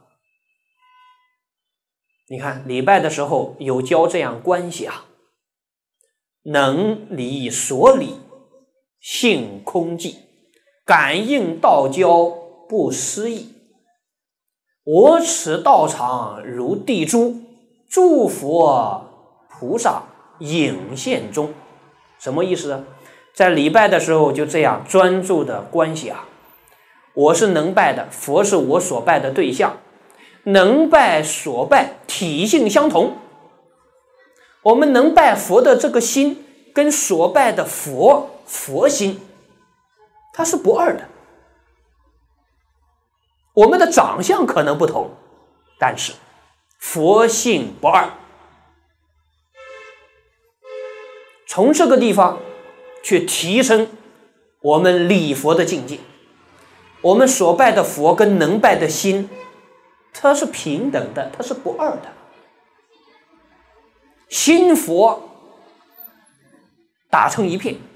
你看礼拜的时候有教这样观想，能理所理，性空寂，感应道交不思议。我此道场如地珠，诸佛菩萨影现中。什么意思呢？在礼拜的时候就这样专注的观想，我是能拜的，佛是我所拜的对象，能拜所拜体性相同，我们能拜佛的这个心跟所拜的佛佛心它是不二的。我们的长相可能不同，但是佛性不二。从这个地方去提升我们礼佛的境界，我们所拜的佛跟能拜的心它是平等的，它是不二的。心佛打成一片，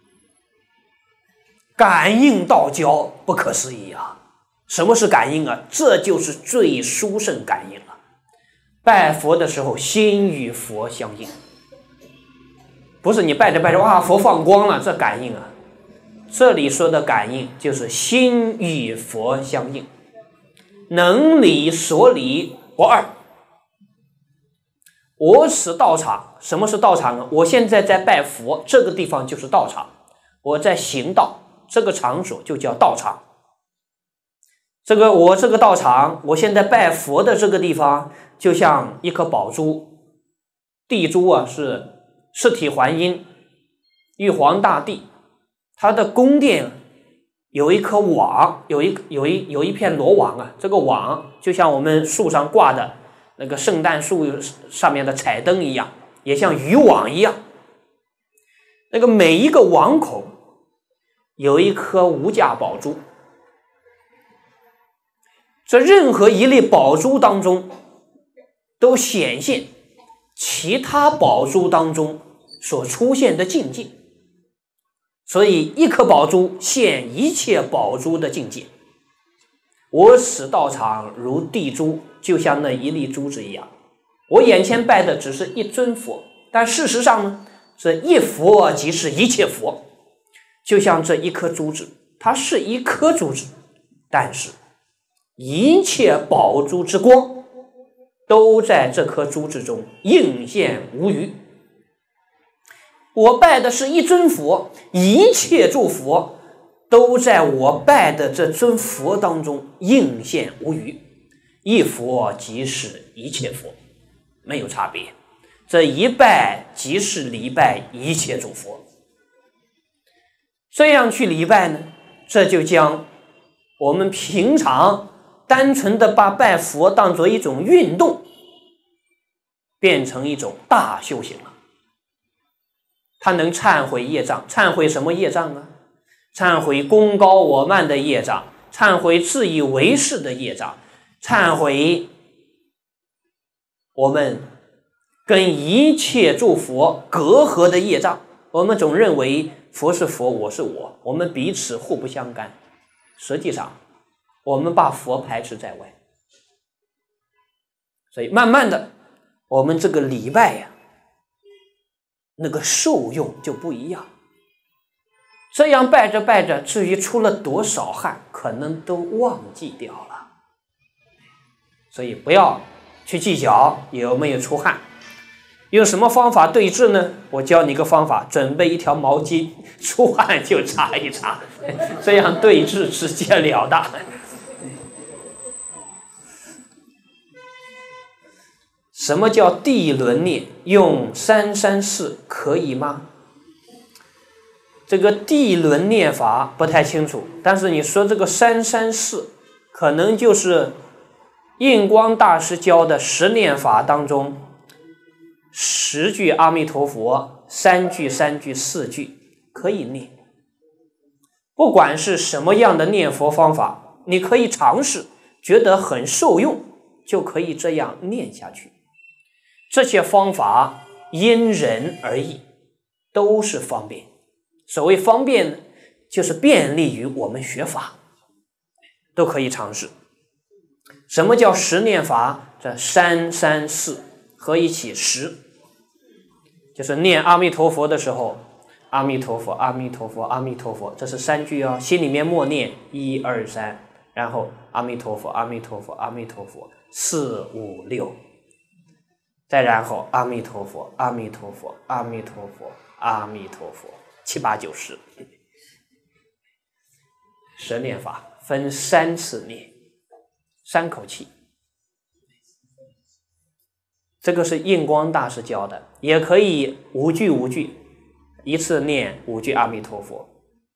感应道交，不可思议啊！什么是感应啊？这就是最殊胜感应了。拜佛的时候心与佛相应，不是你拜着拜着哇佛放光了，这感应啊。这里说的感应就是心与佛相应，能理所理不二。我此道场，什么是道场呢？我现在在拜佛，这个地方就是道场。我在行道，这个场所就叫道场。这个我这个道场，我现在拜佛的这个地方就像一颗宝珠，地珠啊是释体还阴，玉皇大帝他的宫殿有一颗网，有一有一有一片罗网啊，这个网就像我们树上挂的那个圣诞树上面的彩灯一样，也像渔网一样。那个每一个网口有一颗无价宝珠， 这任何一粒宝珠当中都显现其他宝珠当中所出现的境界，所以一颗宝珠现一切宝珠的境界。我此道场如地珠，就像那一粒珠子一样。我眼前拜的只是一尊佛，但事实上呢，这一佛即是一切佛。就像这一颗珠子，它是一颗珠子，但是一切宝珠之光都在这颗珠子中映现无余。我拜的是一尊佛，一切诸佛都在我拜的这尊佛当中映现无余。一佛即是一切佛，没有差别。这一拜即是礼拜一切诸佛。这样去礼拜呢，这就将我们平常单纯的把拜佛当作一种运动，变成一种大修行了。它能忏悔业障，忏悔什么业障啊？忏悔功高我慢的业障，忏悔自以为是的业障，忏悔我们跟一切诸佛隔阂的业障。我们总认为佛是佛，我是我，我们彼此互不相干。实际上我们把佛排斥在外。所以慢慢的我们这个礼拜呀、啊，那个受用就不一样。这样拜着拜着，至于出了多少汗，可能都忘记掉了。所以不要去计较有没有出汗。用什么方法对治呢？我教你一个方法，准备一条毛巾，出汗就擦一擦，这样对治直截了当。什么叫地轮念？用三三四可以吗？这个地轮念法不太清楚，但是你说这个三三四，可能就是印光大师教的十念法当中十句阿弥陀佛，三句三句四句可以念。不管是什么样的念佛方法，你可以尝试，觉得很受用，就可以这样念下去。这些方法因人而异，都是方便。所谓方便呢，就是便利于我们学法，都可以尝试。什么叫十念法？这三三四合一起十，就是念阿弥陀佛的时候，阿弥陀佛，阿弥陀佛，阿弥陀佛，这是三句哦，心里面默念一二三，然后阿弥陀佛，阿弥陀佛，阿弥陀佛，四五六，再然后阿弥陀佛，阿弥陀佛，阿弥陀佛，阿弥陀佛，七八九十。十念法分三次念，三口气。这个是印光大师教的，也可以五句五句，一次念五句阿弥陀佛。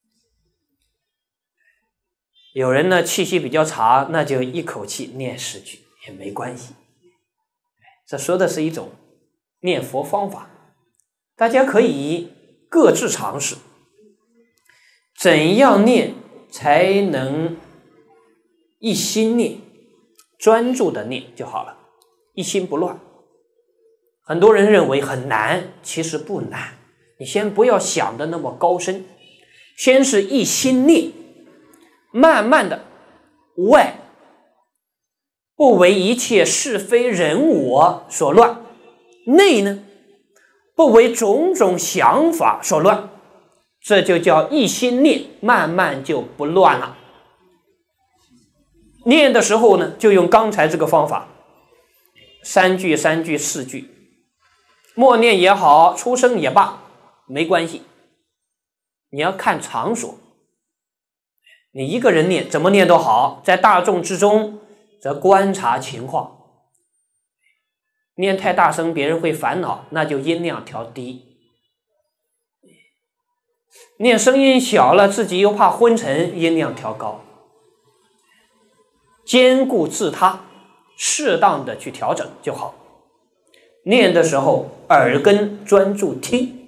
有人呢气息比较长，那就一口气念十句也没关系。这说的是一种念佛方法，大家可以各自尝试。怎样念才能一心念，专注的念就好了，一心不乱。很多人认为很难，其实不难。你先不要想的那么高深，先是一心念，慢慢的外不为一切是非人我所乱，内呢不为种种想法所乱，这就叫一心念，慢慢就不乱了。念的时候呢，就用刚才这个方法，三句三句四句，默念也好，出声也罢，没关系。你要看场所，你一个人念怎么念都好，在大众之中则观察情况。念太大声别人会烦恼，那就音量调低。念声音小了自己又怕昏沉，音量调高。兼顾自他，适当的去调整就好。念的时候耳根专注听，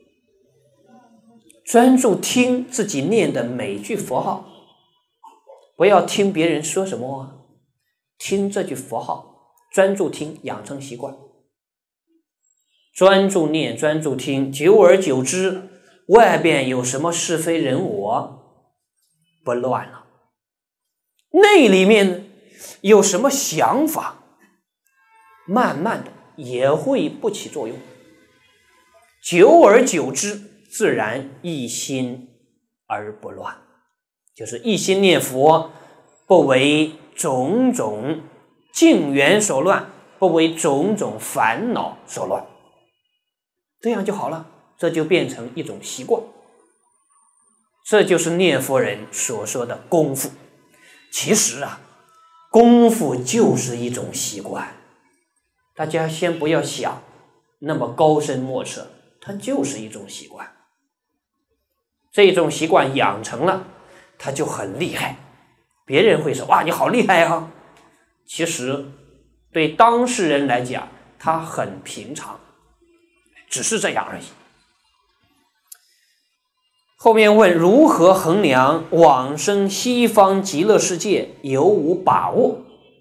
专注听自己念的每句佛号，不要听别人说什么啊， 听这句佛号，专注听，养成习惯，专注念，专注听，久而久之，外边有什么是非人我不乱了，内里面有什么想法，慢慢的也会不起作用，久而久之，自然一心而不乱，就是一心念佛，不为种种境缘所乱，不为种种烦恼所乱，这样就好了，这就变成一种习惯。这就是念佛人所说的功夫。其实啊，功夫就是一种习惯，大家先不要想那么高深莫测，它就是一种习惯。这种习惯养成了，它就很厉害，别人会说哇你好厉害啊，其实对当事人来讲他很平常，只是这样而已。后面问如何衡量往生西方极乐世界有无把握，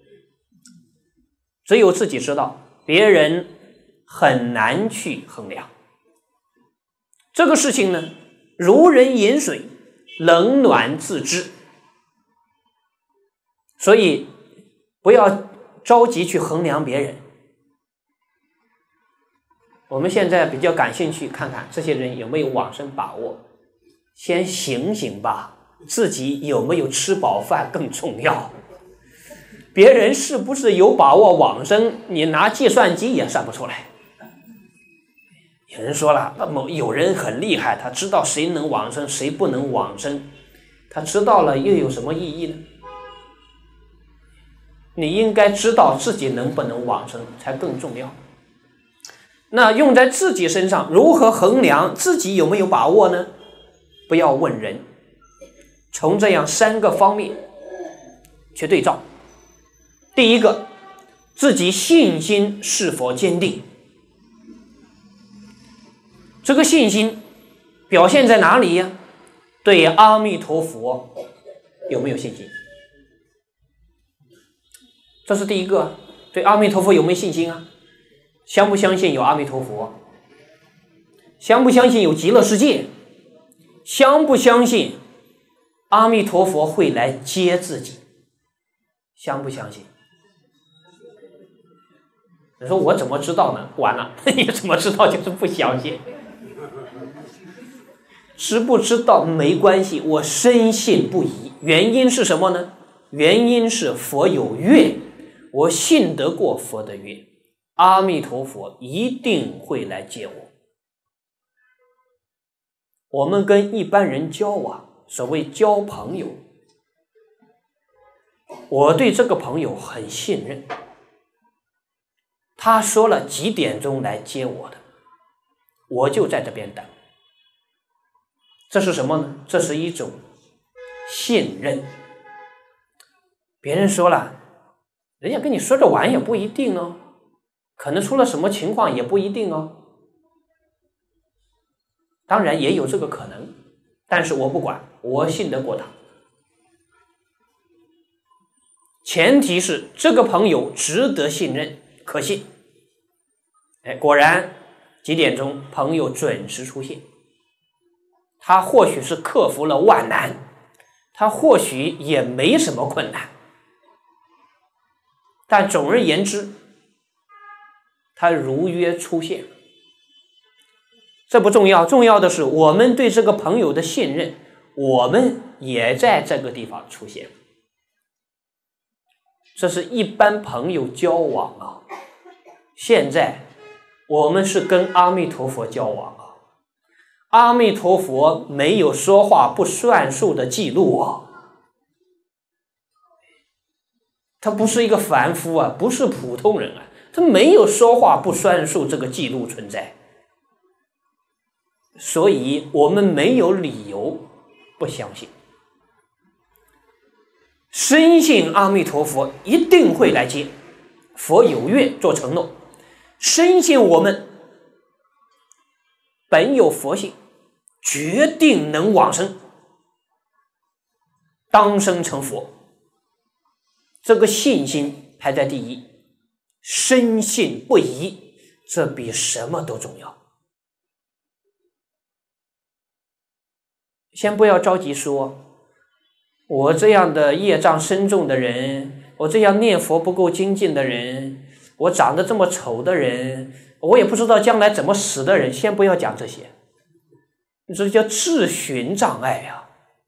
只有自己知道，别人很难去衡量。这个事情呢，如人饮水，冷暖自知，所以不要着急去衡量别人。我们现在比较感兴趣，看看这些人有没有往生把握，先醒醒吧，自己有没有吃饱饭更重要。别人是不是有把握往生，你拿计算机也算不出来。有人说了，那么有人很厉害，他知道谁能往生谁不能往生，他知道了又有什么意义呢？你应该知道自己能不能往生才更重要。那用在自己身上，如何衡量自己有没有把握呢？不要问人，从这样三个方面去对照。第一个，自己信心是否坚定，这个信心表现在哪里呀？对阿弥陀佛有没有信心？这是第一个，对阿弥陀佛有没有信心啊？相不相信有阿弥陀佛？相不相信有极乐世界？相不相信阿弥陀佛会来接自己？相不相信？你说我怎么知道呢？完了，你怎么知道就是不相信。知不知道没关系，我深信不疑。原因是什么呢？原因是佛有约，我信得过佛的约，阿弥陀佛一定会来接我。我们跟一般人交往，所谓交朋友，我对这个朋友很信任，他说了几点钟来接我的，我就在这边等。这是什么呢？这是一种信任。别人说了，人家跟你说着玩也不一定哦，可能出了什么情况也不一定哦。当然也有这个可能，但是我不管，我信得过他。前提是这个朋友值得信任，可信。哎，果然几点钟朋友准时出现，他或许是克服了万难，他或许也没什么困难，但总而言之，他如约出现。这不重要，重要的是我们对这个朋友的信任，我们也在这个地方出现。这是一般朋友交往啊。现在我们是跟阿弥陀佛交往啊，阿弥陀佛没有说话不算数的记录啊，他不是一个凡夫啊，不是普通人啊，他没有说话不算数这个记录存在。所以我们没有理由不相信，深信阿弥陀佛一定会来接，佛有约做承诺，深信我们本有佛性，决定能往生，当生成佛。这个信心排在第一，深信不疑，这比什么都重要。先不要着急说，我这样的业障深重的人，我这样念佛不够精进的人，我长得这么丑的人，我也不知道将来怎么死的人，先不要讲这些，这叫自寻障碍啊。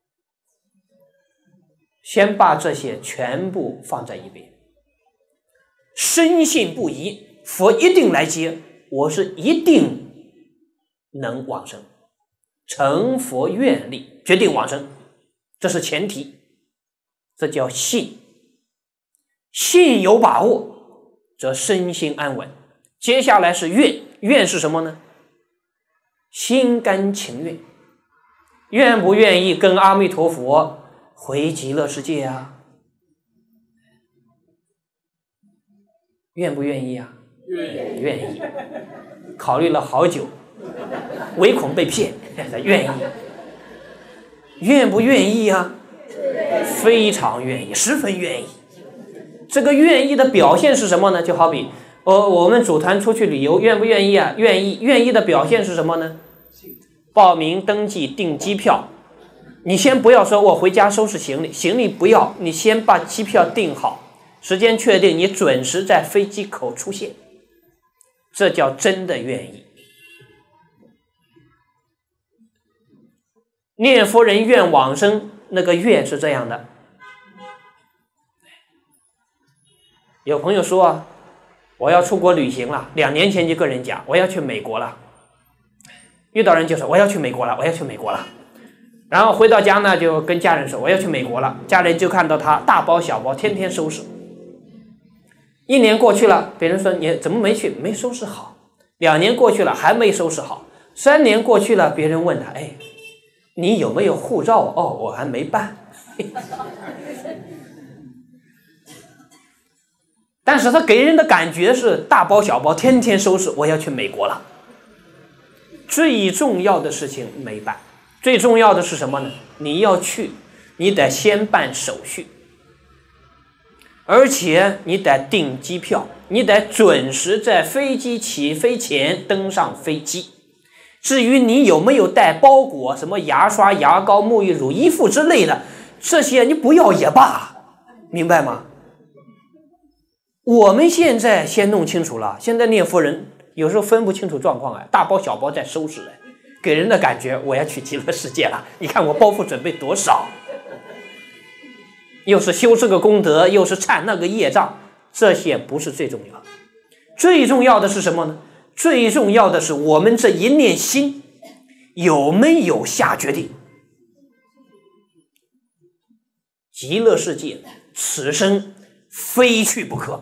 先把这些全部放在一边，深信不疑，佛一定来接，我是一定能往生，成佛愿力，决定往生，这是前提，这叫信。信有把握，则身心安稳。接下来是愿，愿是什么呢？心甘情愿，愿不愿意跟阿弥陀佛回极乐世界啊？愿不愿意啊？愿愿意。考虑了好久，唯恐被骗，愿意。愿不愿意啊？非常愿意，十分愿意。这个愿意的表现是什么呢？就好比呃，我们组团出去旅游，愿不愿意啊？愿意。愿意的表现是什么呢？报名登记订机票。你先不要说我回家收拾行李，行李不要，你先把机票订好，时间确定，你准时在飞机口出现，这叫真的愿意。念佛人愿往生，那个愿是这样的。有朋友说啊，我要出国旅行了，两年前就跟人讲我要去美国了，遇到人就说我要去美国了，我要去美国了。然后回到家呢，就跟家人说我要去美国了，家人就看到他大包小包，天天收拾。一年过去了，别人说你怎么没去？没收拾好。两年过去了，还没收拾好。三年过去了，别人问他，哎，你有没有护照？哦，我还没办。但是他给人的感觉是大包小包，天天收拾，我要去美国了。最重要的事情没办，最重要的是什么呢？你要去，你得先办手续，而且你得订机票，你得准时在飞机起飞前登上飞机。至于你有没有带包裹，什么牙刷、牙膏、沐浴乳、衣服之类的，这些你不要也罢，明白吗？我们现在先弄清楚了，现在念佛人有时候分不清楚状况啊，大包小包在收拾，给人的感觉我要去极乐世界了。你看我包袱准备多少，又是修这个功德，又是忏那个业障，这些不是最重要的。最重要的是什么呢？最重要的是我们这一念心有没有下决定。极乐世界此生非去不可。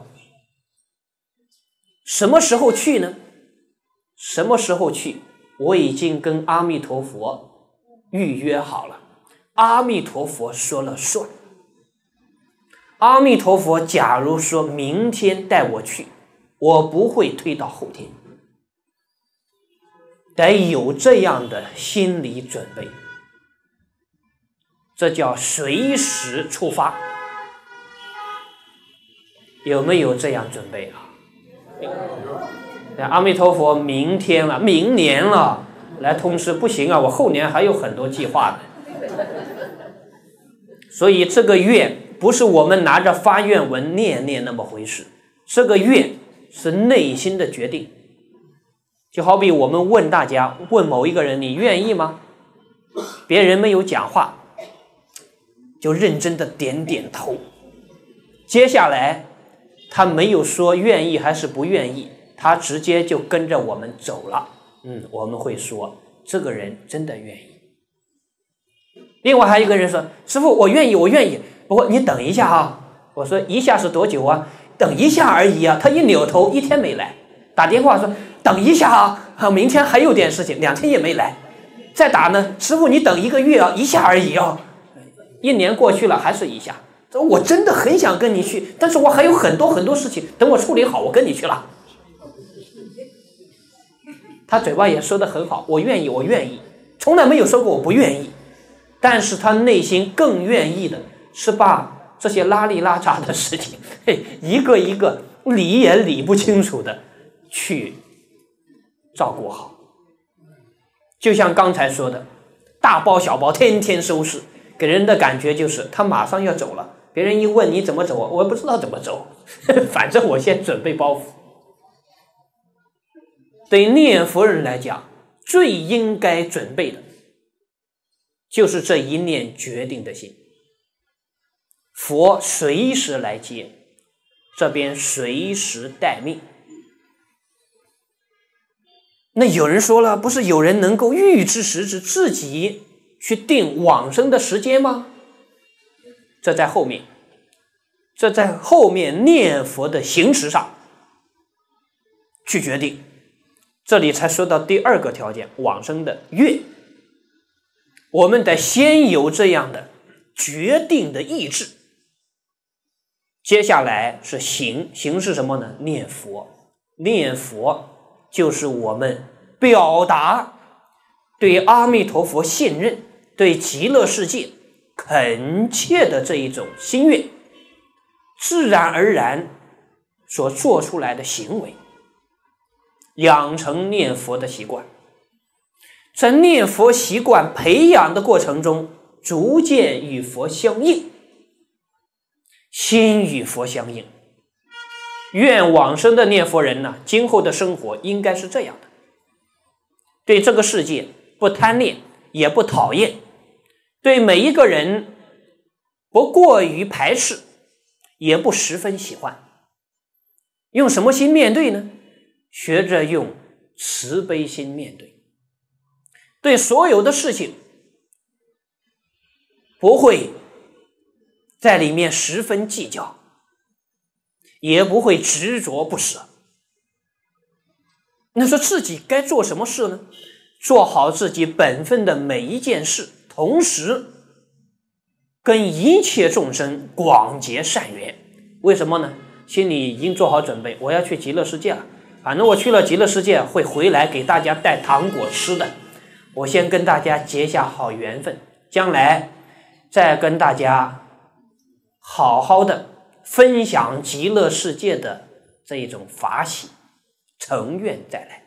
什么时候去呢？什么时候去？我已经跟阿弥陀佛预约好了，阿弥陀佛说了算。阿弥陀佛假如说明天带我去，我不会推到后天，得有这样的心理准备，这叫随时出发。有没有这样准备啊？阿弥陀佛明天了，明年了，来通知不行啊，我后年还有很多计划的。所以这个愿不是我们拿着发愿文念念那么回事，这个愿是内心的决定。就好比我们问大家，问某一个人你愿意吗？别人没有讲话，就认真的点点头。接下来他没有说愿意还是不愿意，他直接就跟着我们走了。嗯，我们会说这个人真的愿意。另外还有一个人说，师父我愿意我愿意，不过你等一下啊。我说一下是多久啊？等一下而已啊。他一扭头一天没来，打电话说等一下啊，明天还有点事情，两天也没来。再打呢，师父你等一个月啊，一下而已啊。一年过去了还是一下。我真的很想跟你去，但是我还有很多很多事情，等我处理好我跟你去了。他嘴巴也说得很好，我愿意我愿意，从来没有说过我不愿意。但是他内心更愿意的是把这些拉里拉杂的事情，嘿，一个一个理也理不清楚的去照顾好。就像刚才说的，大包小包天天收拾，给人的感觉就是他马上要走了，别人一问你怎么走，我不知道怎么走，反正我先准备包袱。对念佛人来讲，最应该准备的就是这一念决定的心。佛随时来接，这边随时待命。那有人说了，不是有人能够预知时至，自己去定往生的时间吗？这在后面，这在后面念佛的行持上去决定。这里才说到第二个条件，往生的愿。我们得先有这样的决定的意志，接下来是行。行是什么呢？念佛。念佛就是我们表达对阿弥陀佛信任，对极乐世界恳切的这一种心愿，自然而然所做出来的行为，养成念佛的习惯。在念佛习惯培养的过程中，逐渐与佛相应，心与佛相应。愿往生的念佛人呢，今后的生活应该是这样的：对这个世界不贪恋，也不讨厌，对每一个人不过于排斥，也不十分喜欢。用什么心面对呢？学着用慈悲心面对。对所有的事情不会在里面十分计较，也不会执着不舍。那说自己该做什么事呢？做好自己本分的每一件事，同时跟一切众生广结善缘。为什么呢？心里已经做好准备，我要去极乐世界了，反正我去了极乐世界会回来给大家带糖果吃的，我先跟大家结下好缘分，将来再跟大家好好的分享极乐世界的这一种法喜，成愿再来。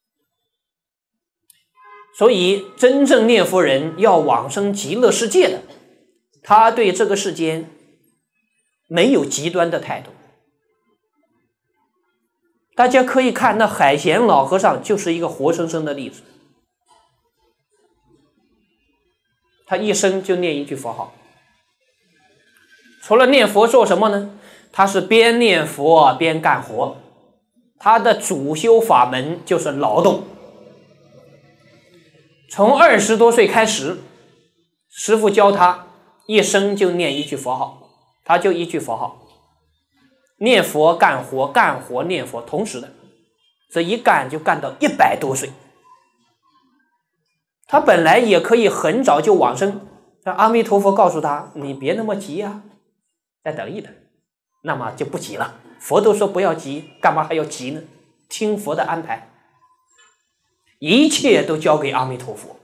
所以真正念佛人要往生极乐世界的，他对这个世间没有极端的态度。大家可以看那海贤老和尚就是一个活生生的例子。他一生就念一句佛号，除了念佛做什么呢？他是边念佛边干活，他的主修法门就是劳动。从二十多岁开始，师父教他一生就念一句佛号，他就一句佛号，念佛干活，干活念佛，同时的，这一干就干到一百多岁。他本来也可以很早就往生，但阿弥陀佛告诉他，你别那么急啊，再等一等，那么就不急了。佛都说不要急，干嘛还要急呢？听佛的安排，一切都交给阿弥陀佛。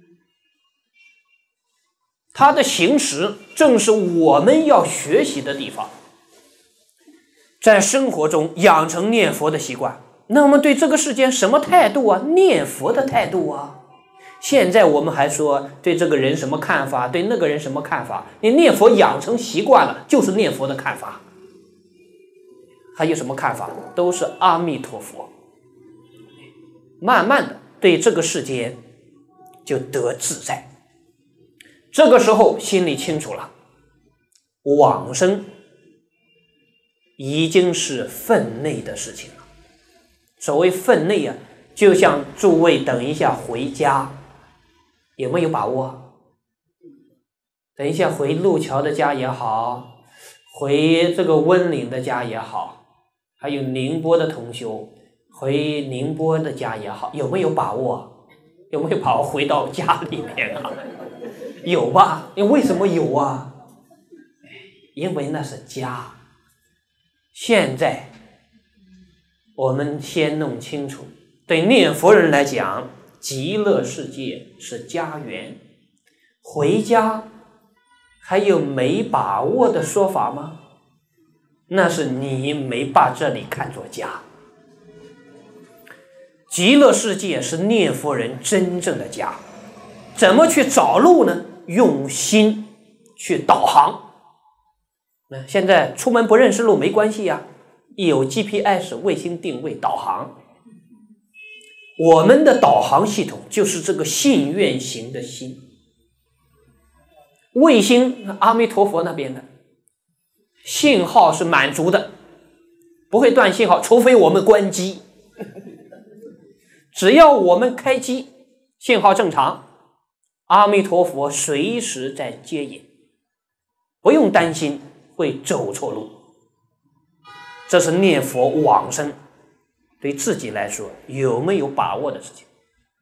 他的行持正是我们要学习的地方，在生活中养成念佛的习惯。那么对这个世间什么态度啊？念佛的态度啊。现在我们还说对这个人什么看法，对那个人什么看法，你念佛养成习惯了，就是念佛的看法。还有什么看法？都是阿弥陀佛。慢慢的对这个世间就得自在。这个时候心里清楚了，往生已经是分内的事情了。所谓分内啊，就像诸位等一下回家，有没有把握？等一下回路桥的家也好，回这个温岭的家也好，还有宁波的同修回宁波的家也好，有没有把握？有没有把握回到家里面啊？有吧？为什么有啊？因为那是家。现在我们先弄清楚，对念佛人来讲，极乐世界是家园，回家还有没把握的说法吗？那是你没把这里看作家。极乐世界是念佛人真正的家。怎么去找路呢？用心去导航。那现在出门不认识路没关系呀，有 G P S 卫星定位导航。我们的导航系统就是这个信愿行的心。卫星阿弥陀佛那边的信号是满足的，不会断信号，除非我们关机。只要我们开机，信号正常，阿弥陀佛随时在接引，不用担心会走错路。这是念佛往生对自己来说有没有把握的事情。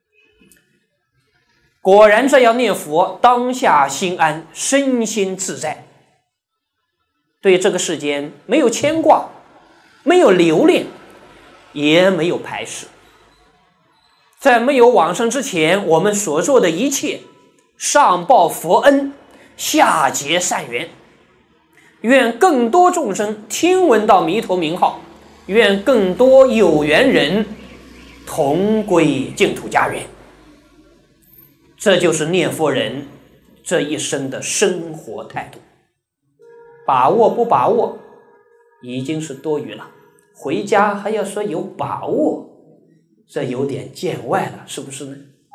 果然这样念佛，当下心安，身心自在，对这个世间没有牵挂，没有留恋，也没有排斥。在没有往生之前，我们所做的一切上报佛恩，下结善缘。愿更多众生听闻到弥陀名号，愿更多有缘人同归净土家园。这就是念佛人这一生的生活态度。把握不把握已经是多余了，回家还要说有把握，这有点见外了，是不是呢？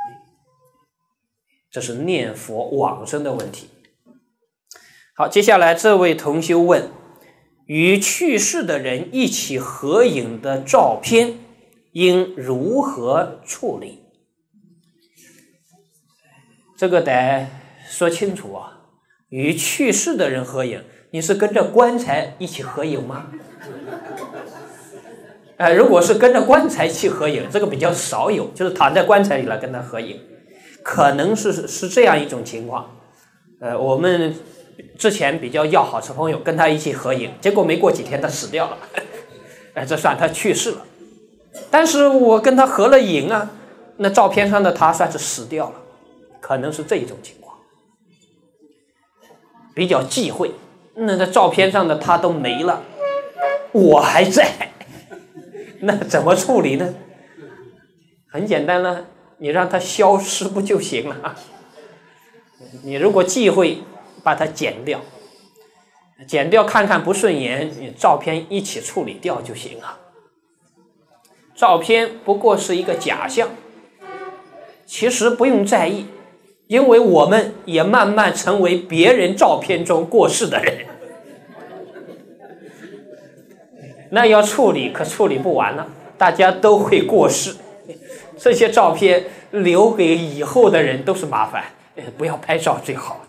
这是念佛往生的问题。好，接下来这位同修问，与去世的人一起合影的照片应如何处理？这个得说清楚啊！与去世的人合影，你是跟着棺材一起合影吗？呃，如果是跟着棺材去合影，这个比较少有，就是躺在棺材里了跟他合影，可能是是这样一种情况。呃，我们之前比较要好的朋友跟他一起合影，结果没过几天他死掉了，哎，这算他去世了。但是我跟他合了影啊，那照片上的他算是死掉了，可能是这一种情况，比较忌讳。那在照片上的他都没了，我还在，那怎么处理呢？很简单了，你让他消失不就行了？你如果忌讳，把它剪掉，剪掉看看不顺眼，你照片一起处理掉就行了。照片不过是一个假象，其实不用在意，因为我们也慢慢成为别人照片中过世的人。那要处理可处理不完了，大家都会过世，这些照片留给以后的人都是麻烦，不要拍照最好。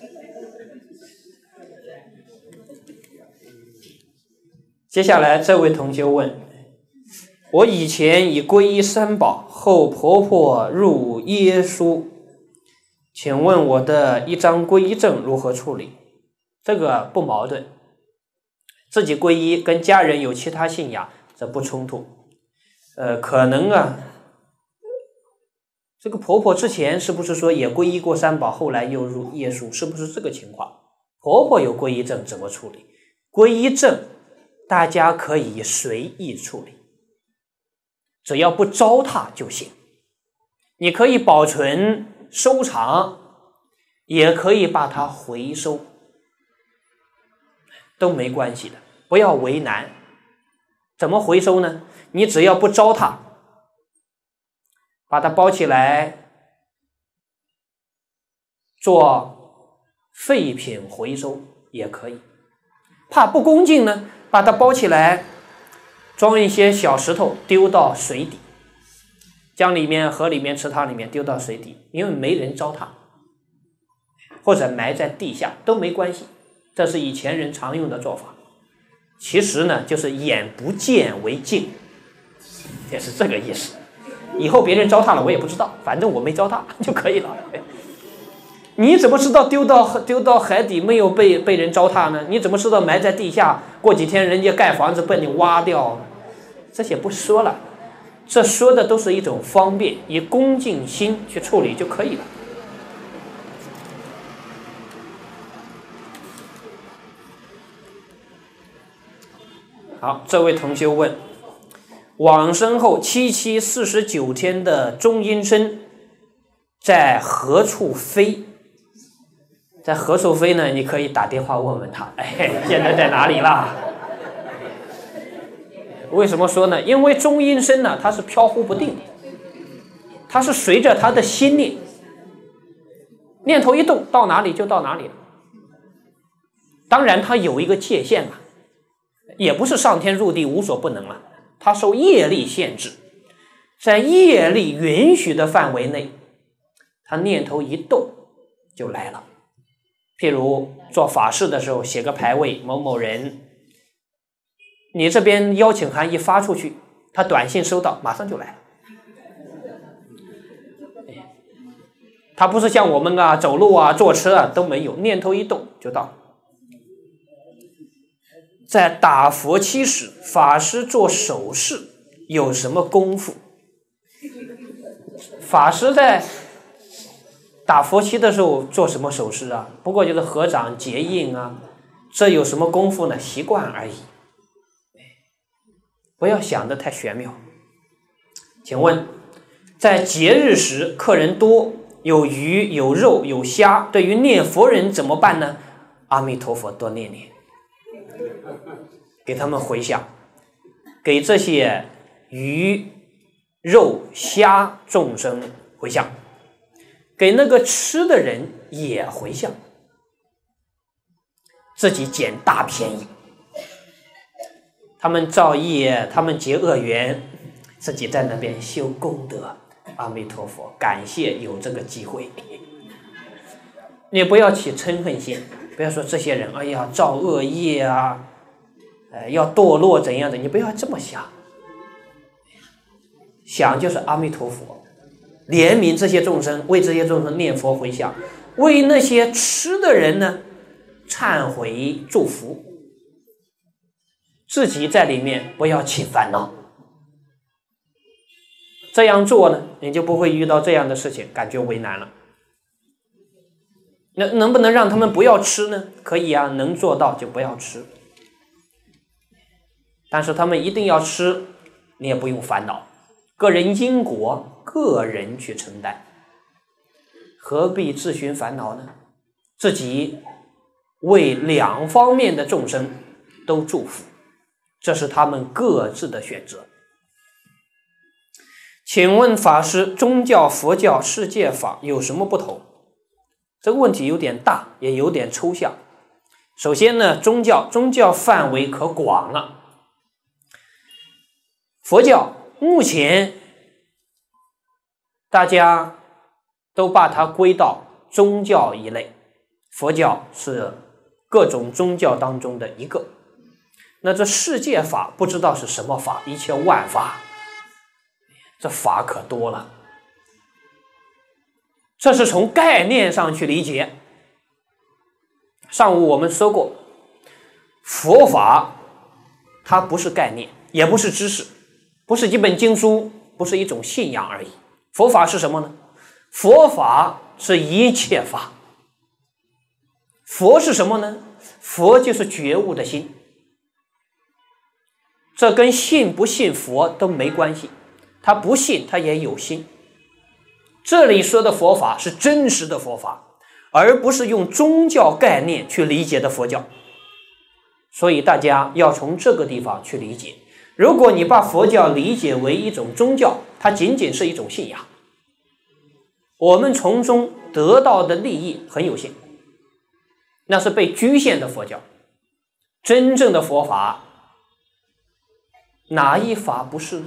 接下来这位同学问，我以前已皈依三宝，后婆婆入耶稣，请问我的一张皈依证如何处理？这个不矛盾，自己皈依跟家人有其他信仰，这不冲突。呃，可能啊，这个婆婆之前是不是说也皈依过三宝，后来又入耶稣，是不是这个情况？婆婆有皈依证怎么处理？皈依证大家可以随意处理，只要不糟蹋就行。你可以保存收藏，也可以把它回收，都没关系的，不要为难。怎么回收呢？你只要不糟蹋，把它包起来做废品回收也可以。怕不恭敬呢，把它包起来装一些小石头丢到水底，江里面、河里面、池塘里面丢到水底，因为没人糟蹋，或者埋在地下都没关系，这是以前人常用的做法。其实呢，就是眼不见为净，也是这个意思。以后别人糟蹋了我也不知道，反正我没糟蹋就可以了。你怎么知道丢到丢到海底没有被被人糟蹋呢？你怎么知道埋在地下过几天人家盖房子被你挖掉？这些不说了，这说的都是一种方便，以恭敬心去处理就可以了。 好，这位同学问，往生后七七四十九天的中阴身在何处飞？在何处飞呢？你可以打电话问问他，哎，现在在哪里啦？为什么说呢？因为中阴身呢，它是飘忽不定的，它是随着他的心念，念头一动，到哪里就到哪里了。当然，它有一个界限了，也不是上天入地无所不能了，它受业力限制，在业力允许的范围内，它念头一动就来了。譬如做法事的时候写个牌位某某人，你这边邀请函一发出去，他短信收到马上就来了。他不是像我们啊走路啊坐车啊都没有，念头一动就到。在打佛七时，法师做手势有什么功夫？法师在打佛七的时候做什么手势啊？不过就是合掌结印啊，这有什么功夫呢？习惯而已，不要想得太玄妙。请问，在节日时客人多，有鱼有肉有虾，对于念佛人怎么办呢？阿弥陀佛多念念，给他们回向，给这些鱼肉虾众生回向，给那个吃的人也回向，自己捡大便宜。他们造业，他们结恶缘，自己在那边修功德。阿弥陀佛，感谢有这个机会。你不要起嗔恨心，不要说这些人哎呀造恶业啊，呃要堕落怎样的，你不要这么想。想就是阿弥陀佛，怜悯这些众生，为这些众生念佛回向，为那些吃的人呢忏悔祝福，自己在里面不要起烦恼。这样做呢，你就不会遇到这样的事情，感觉为难了。那能不能让他们不要吃呢？可以啊，能做到就不要吃。但是他们一定要吃，你也不用烦恼，个人因果个人去承担，何必自寻烦恼呢？自己为两方面的众生都祝福，这是他们各自的选择。请问法师，宗教、佛教、世界法有什么不同？这个问题有点大，也有点抽象。首先呢，宗教宗教范围可广了。佛教目前大家都把它归到宗教一类，佛教是各种宗教当中的一个。那这世界法不知道是什么法，一切万法，这法可多了。这是从概念上去理解。上午我们说过，佛法它不是概念，也不是知识，不是几本经书，不是一种信仰而已。佛法是什么呢？佛法是一切法。佛是什么呢？佛就是觉悟的心，这跟信不信佛都没关系，他不信他也有心。这里说的佛法是真实的佛法，而不是用宗教概念去理解的佛教。所以大家要从这个地方去理解。如果你把佛教理解为一种宗教，它仅仅是一种信仰，我们从中得到的利益很有限，那是被局限的佛教。真正的佛法哪一法不是呢？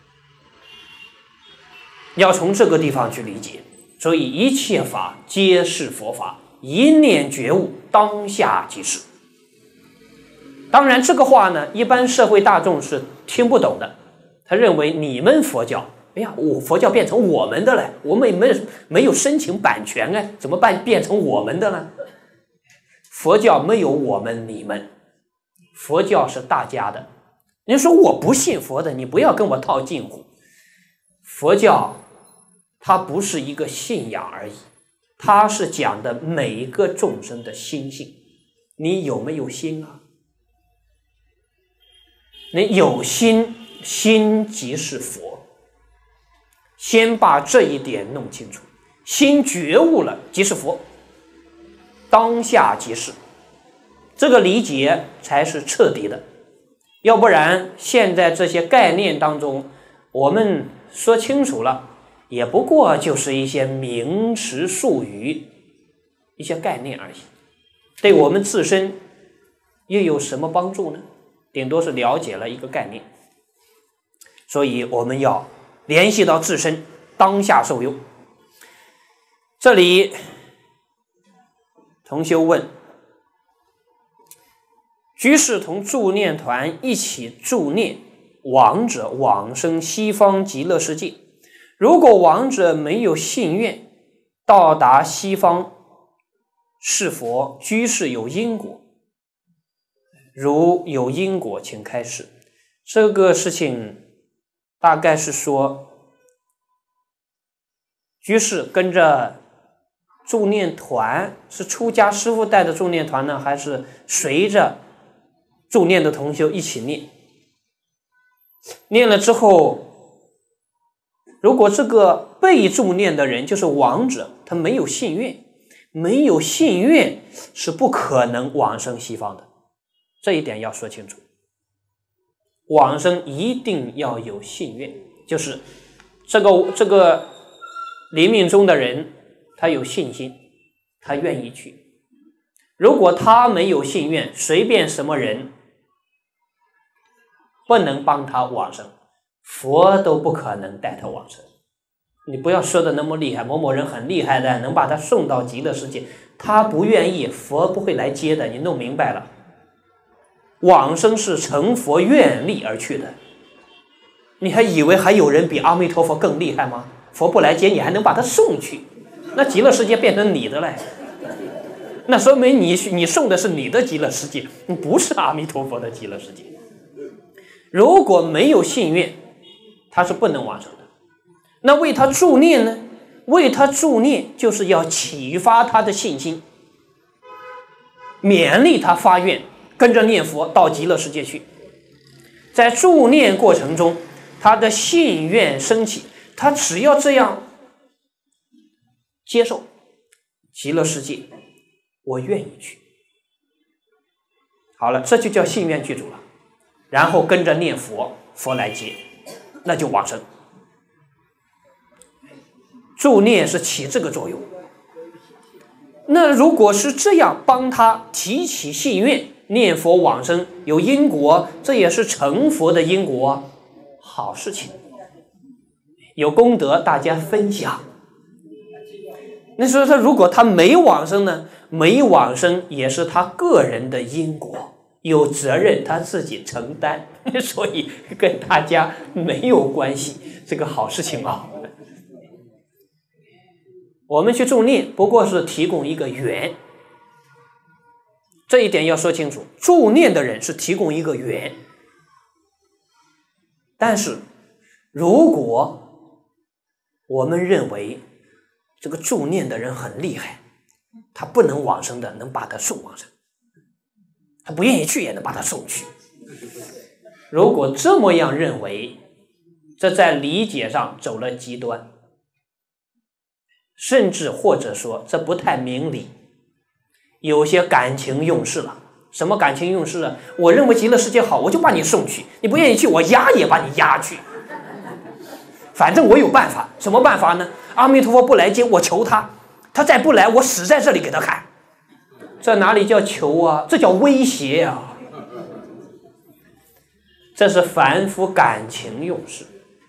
要从这个地方去理解。所以一切法皆是佛法，一念觉悟，当下即是。当然这个话呢，一般社会大众是听不懂的，他认为你们佛教，哎呀，我佛教变成我们的了，我们没没有申请版权哎，怎么办变成我们的呢？佛教没有我们你们，佛教是大家的。你说我不信佛的，你不要跟我套近乎。佛教它不是一个信仰而已，它是讲的每一个众生的心性，你有没有心啊？ 你有心，心即是佛。先把这一点弄清楚，心觉悟了即是佛，当下即是，这个理解才是彻底的。要不然现在这些概念当中，我们说清楚了，也不过就是一些名词术语，一些概念而已，对我们自身又有什么帮助呢？顶多是了解了一个概念。所以我们要联系到自身，当下受用。这里同修问，居士同助念团一起助念亡者往生西方极乐世界，如果亡者没有信愿到达西方，是否居士有因果？如有因果请开示。这个事情大概是说，居士跟着助念团，是出家师父带的助念团呢，还是随着助念的同修一起念？念了之后，如果这个被助念的人就是亡者，他没有信愿，没有信愿是不可能往生西方的，这一点要说清楚。往生一定要有信愿，就是这个这个临命终的人，他有信心，他愿意去。如果他没有信愿，随便什么人不能帮他往生，佛都不可能带他往生。你不要说的那么厉害，某某人很厉害的，能把他送到极乐世界，他不愿意，佛不会来接的，你弄明白了。往生是成佛愿力而去的，你还以为还有人比阿弥陀佛更厉害吗？佛不来接，你还能把他送去，那极乐世界变成你的嘞，那说明你你送的是你的极乐世界，不是阿弥陀佛的极乐世界。如果没有信愿，他是不能往生的。那为他助念呢？为他助念就是要启发他的信心，勉励他发愿，跟着念佛到极乐世界去。在助念过程中，他的信愿升起，他只要这样接受极乐世界，我愿意去。好了，这就叫信愿具足了。然后跟着念佛，佛来接，那就往生。助念是起这个作用。那如果是这样帮他提起信愿，念佛往生，有因果，这也是成佛的因果，好事情，有功德大家分享。那所以说如果他没往生呢？没往生也是他个人的因果，有责任他自己承担，所以跟大家没有关系，这个好事情啊。我们去助念不过是提供一个缘，这一点要说清楚。助念的人是提供一个缘，但是如果我们认为这个助念的人很厉害，他不能往生的，能把他送往生，他不愿意去也能把他送去。如果这么样认为，这在理解上走了极端，甚至或者说这不太明理，有些感情用事了。什么感情用事啊？我认为极乐世界好，我就把你送去，你不愿意去，我压也把你压去，反正我有办法。什么办法呢？阿弥陀佛不来接，我求他，他再不来，我死在这里给他看。这哪里叫求啊？这叫威胁啊！这是凡夫感情用事。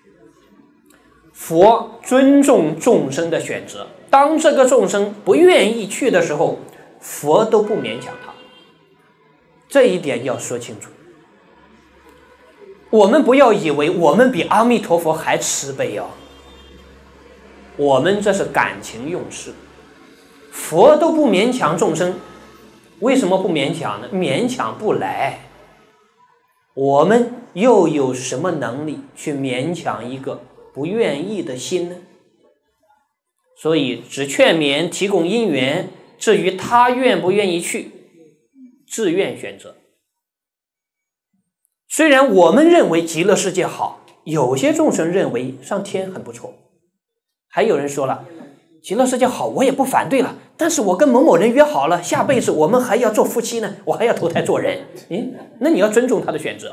佛尊重众生的选择，当这个众生不愿意去的时候，佛都不勉强他，这一点要说清楚。我们不要以为我们比阿弥陀佛还慈悲哦，我们这是感情用事。佛都不勉强众生，为什么不勉强呢？勉强不来，我们又有什么能力去勉强一个不愿意的心呢？所以只劝勉提供因缘，至于他愿不愿意去，自愿选择。 虽然我们认为极乐世界好，有些众生认为上天很不错，还有人说了，极乐世界好我也不反对了，但是我跟某某人约好了，下辈子我们还要做夫妻呢，我还要投胎做人。嗯，那你要尊重他的选择。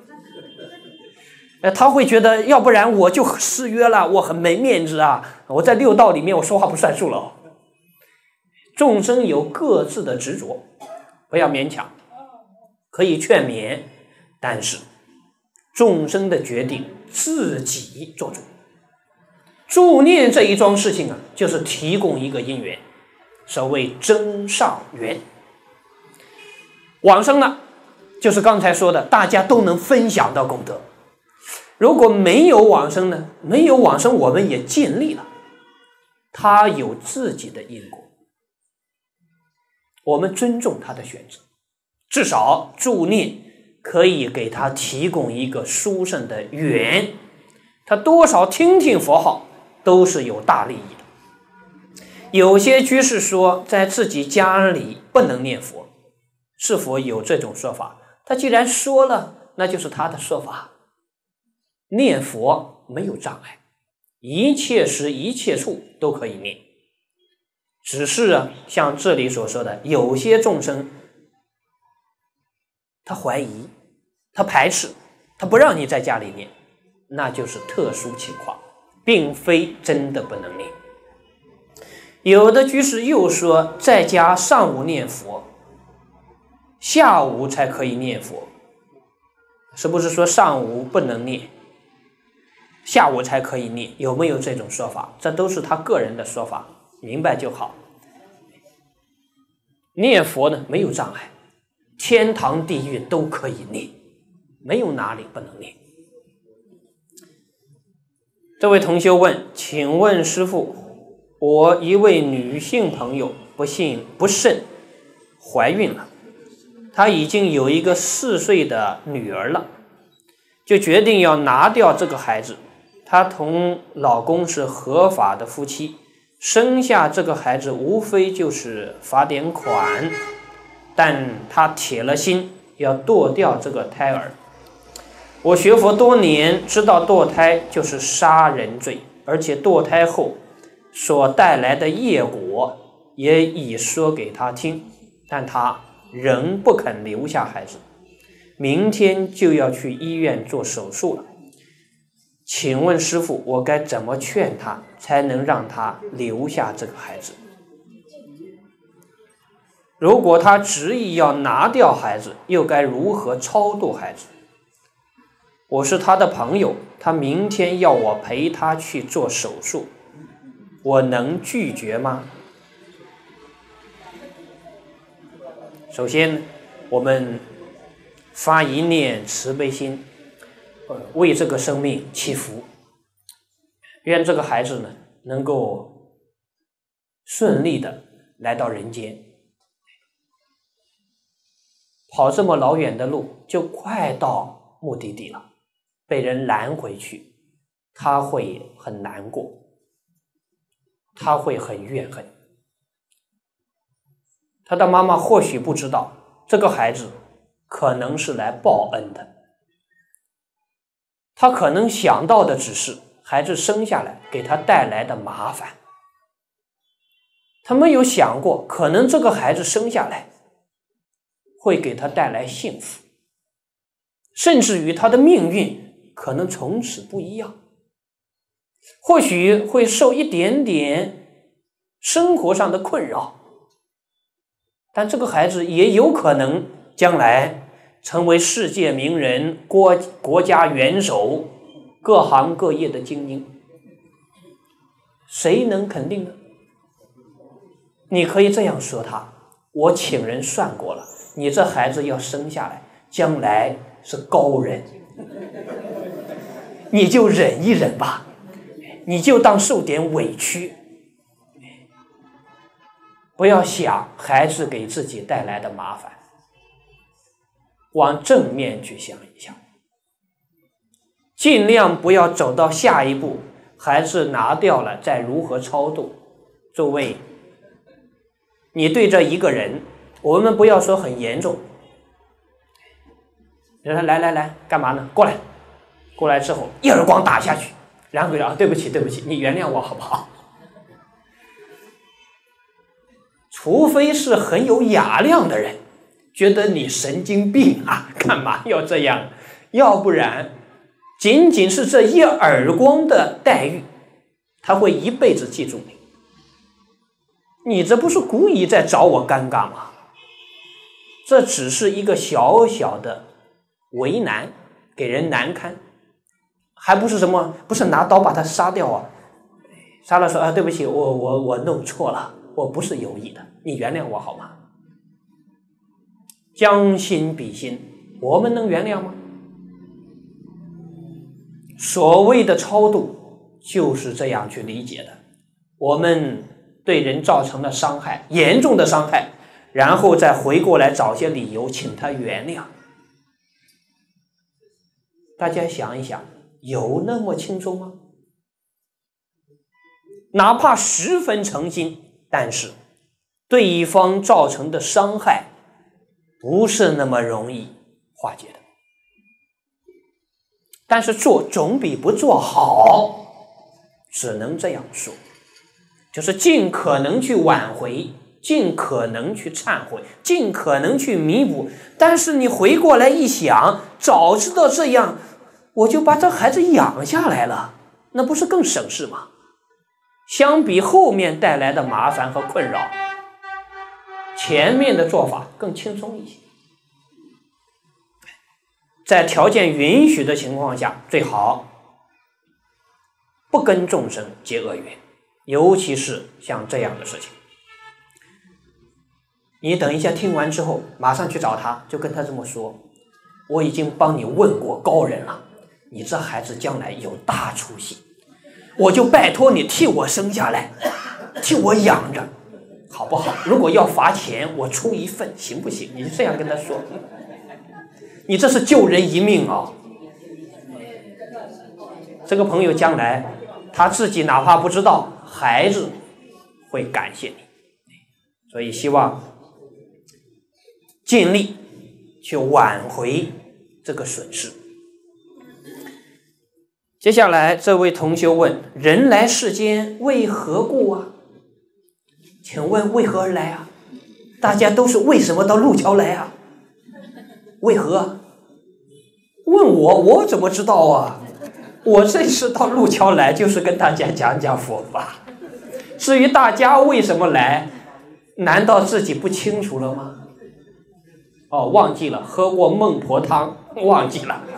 呃，他会觉得要不然我就失约了，我很没面子啊，我在六道里面我说话不算数了。众生有各自的执着，不要勉强，可以劝勉，但是众生的决定自己做主。助念这一桩事情啊，就是提供一个因缘，所谓增上缘。往生呢，就是刚才说的，大家都能分享到功德。如果没有往生呢？没有往生，我们也尽力了。他有自己的因果，我们尊重他的选择，至少助念可以给他提供一个殊胜的缘，他多少听听佛号都是有大利益的。有些居士说，在自己家里不能念佛，是否有这种说法？他既然说了，那就是他的说法。念佛没有障碍，一切时一切处都可以念，只是啊，像这里所说的，有些众生他怀疑，他排斥，他不让你在家里念，那就是特殊情况，并非真的不能念。有的居士又说，在家上午念佛，下午才可以念佛，是不是说上午不能念，下午才可以念？有没有这种说法？这都是他个人的说法，明白就好。念佛呢，没有障碍，天堂地狱都可以念，没有哪里不能念。这位同修问，请问师父，我一位女性朋友不幸不慎怀孕了，她已经有一个四岁的女儿了，就决定要拿掉这个孩子。她同老公是合法的夫妻，生下这个孩子无非就是罚点款，但她铁了心要堕掉这个胎儿。我学佛多年，知道堕胎就是杀人罪，而且堕胎后所带来的业果也已说给她听，但她仍不肯留下孩子，明天就要去医院做手术了。请问师父，我该怎么劝他才能让他留下这个孩子？如果他执意要拿掉孩子，又该如何超度孩子？我是他的朋友，他明天要我陪他去做手术，我能拒绝吗？首先，我们发一念慈悲心，为这个生命祈福，愿这个孩子呢能够顺利的来到人间。跑这么老远的路，就快到目的地了，被人拦回去，他会很难过，他会很怨恨。他的妈妈或许不知道，这个孩子可能是来报恩的。他可能想到的只是孩子生下来给他带来的麻烦，他没有想过可能这个孩子生下来会给他带来幸福，甚至于他的命运可能从此不一样，或许会受一点点生活上的困扰，但这个孩子也有可能将来成为世界名人、国国家元首、各行各业的精英，谁能肯定呢？你可以这样说他，我请人算过了，你这孩子要生下来，将来是高人，你就忍一忍吧，你就当受点委屈，不要想孩子给自己带来的麻烦，往正面去想一想，尽量不要走到下一步，孩子拿掉了再如何超度。诸位，你对这一个人，我们不要说很严重， 你说来来来，干嘛呢？过来，过来之后一耳光打下去，然后说、啊、对不起对不起，你原谅我好不好？除非是很有雅量的人，觉得你神经病啊，干嘛要这样？要不然，仅仅是这一耳光的待遇，他会一辈子记住你。你这不是故意在找我尴尬吗？这只是一个小小的为难，给人难堪，还不是什么，不是拿刀把他杀掉啊！杀了说啊，对不起，我我我弄错了，我不是有意的，你原谅我好吗？将心比心，我们能原谅吗？所谓的超度就是这样去理解的。我们对人造成了伤害，严重的伤害，然后再回过来找些理由请他原谅。大家想一想，有那么轻松吗？哪怕十分诚心，但是对方造成的伤害不是那么容易化解的。但是做总比不做好，只能这样说，就是尽可能去挽回，尽可能去忏悔，尽可能去弥补。但是你回过来一想，早知道这样，我就把这孩子养下来了，那不是更省事吗？相比后面带来的麻烦和困扰，前面的做法更轻松一些。在条件允许的情况下，最好不跟众生结恶缘，尤其是像这样的事情。你等一下听完之后，马上去找他，就跟他这么说：我已经帮你问过高人了，你这孩子将来有大出息，我就拜托你替我生下来，替我养着，好不好？如果要罚钱，我出一份，行不行？你就这样跟他说。你这是救人一命啊！这个朋友将来他自己哪怕不知道，孩子会感谢你。所以希望尽力去挽回这个损失。接下来这位同学问：人来世间为何故啊？请问为何而来啊？大家都是为什么到路桥来啊？为何？问我，我怎么知道啊？我这次到路桥来就是跟大家讲讲佛法。至于大家为什么来，难道自己不清楚了吗？哦，忘记了，喝过孟婆汤，忘记了。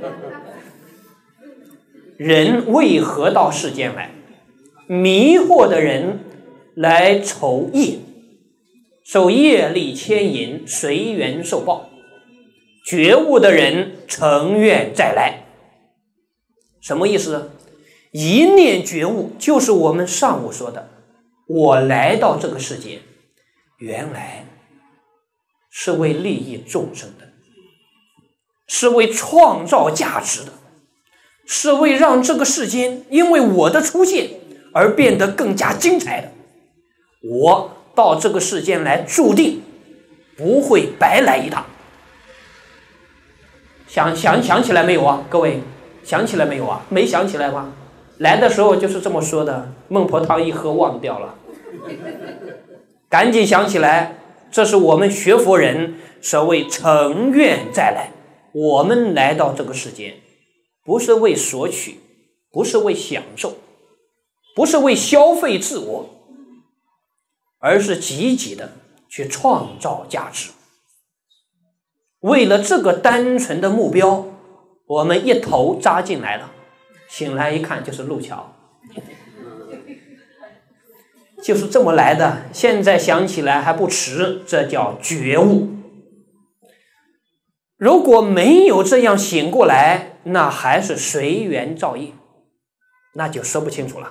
人为何到世间来？迷惑的人来酬业，受业力牵引，随缘受报。觉悟的人成愿再来。什么意思？一念觉悟就是我们上午说的，我来到这个世界原来是为利益众生的，是为创造价值的，是为让这个世间因为我的出现而变得更加精彩的。我到这个世间来注定不会白来一趟。想想想起来没有啊？各位想起来没有啊？没想起来吗？来的时候就是这么说的，孟婆汤一喝忘掉了，赶紧想起来，这是我们学佛人所谓成愿再来。我们来到这个世间，不是为索取，不是为享受，不是为消费自我，而是积极的去创造价值。为了这个单纯的目标，我们一头扎进来了，醒来一看就是路桥，就是这么来的。现在想起来还不迟，这叫觉悟。如果没有这样醒过来，那还是随缘造业，那就说不清楚了。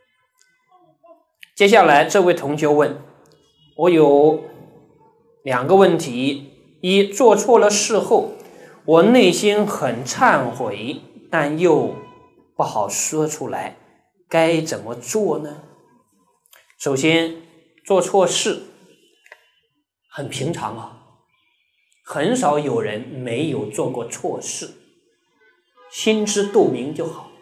接下来这位同学问，我有两个问题。一，做错了事后，我内心很忏悔，但又不好说出来，该怎么做呢？首先，做错事很平常啊， 很少有人没有做过错事，心知肚明就好。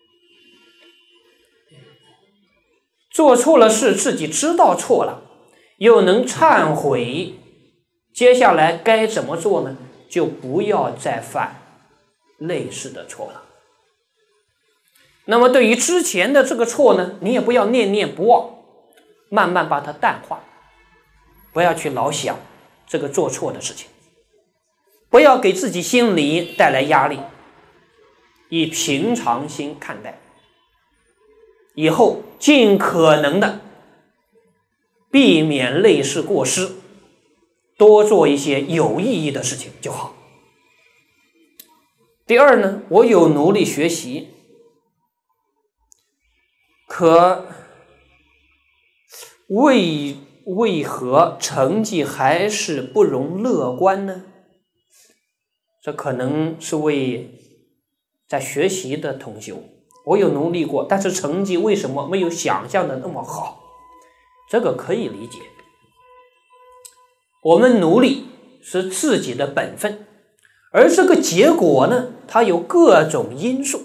做错了事，自己知道错了，又能忏悔，接下来该怎么做呢？就不要再犯类似的错了。那么对于之前的这个错呢，你也不要念念不忘，慢慢把它淡化，不要去老想这个做错的事情，不要给自己心里带来压力，以平常心看待，以后尽可能的避免类似过失，多做一些有意义的事情就好。第二呢，我有努力学习，可为为何成绩还是不容乐观呢？这可能是为在学习的同修，我有努力过，但是成绩为什么没有想象的那么好？这个可以理解。我们努力是自己的本分，而这个结果呢，它有各种因素。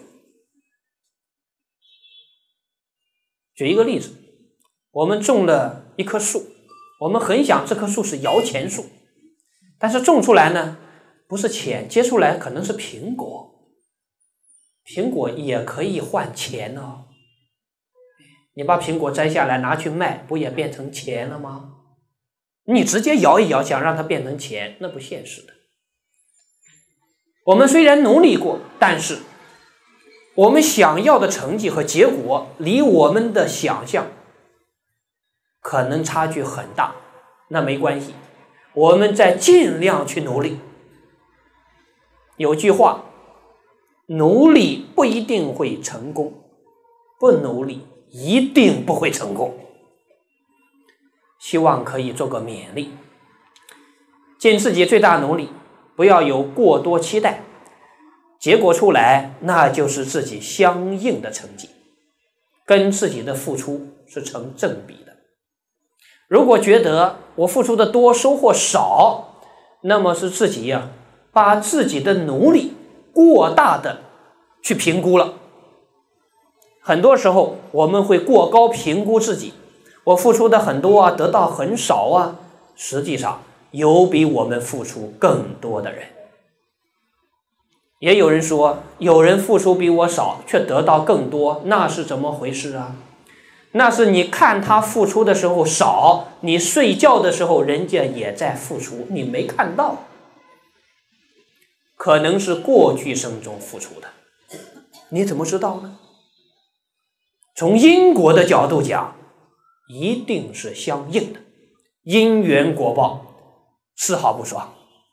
举一个例子，我们种了一棵树，我们很想这棵树是摇钱树，但是种出来呢，不是钱，结出来可能是苹果。苹果也可以换钱哦，你把苹果摘下来拿去卖，不也变成钱了吗？你直接摇一摇想让它变成钱，那不现实的。我们虽然努力过，但是我们想要的成绩和结果离我们的想象可能差距很大，那没关系，我们再尽量去努力。有句话，努力不一定会成功，不努力一定不会成功。希望可以做个勉励，尽自己最大努力，不要有过多期待，结果出来那就是自己相应的成绩，跟自己的付出是成正比的。如果觉得我付出的多收获少，那么是自己呀、啊、把自己的努力过大的去评估了。很多时候我们会过高评估自己，我付出的很多啊，得到很少啊，实际上有比我们付出更多的人。也有人说，有人付出比我少却得到更多，那是怎么回事啊？那是你看他付出的时候少，你睡觉的时候人家也在付出，你没看到，可能是过去生中付出的，你怎么知道呢？从因果的角度讲，一定是相应的，因缘果报，丝毫不爽。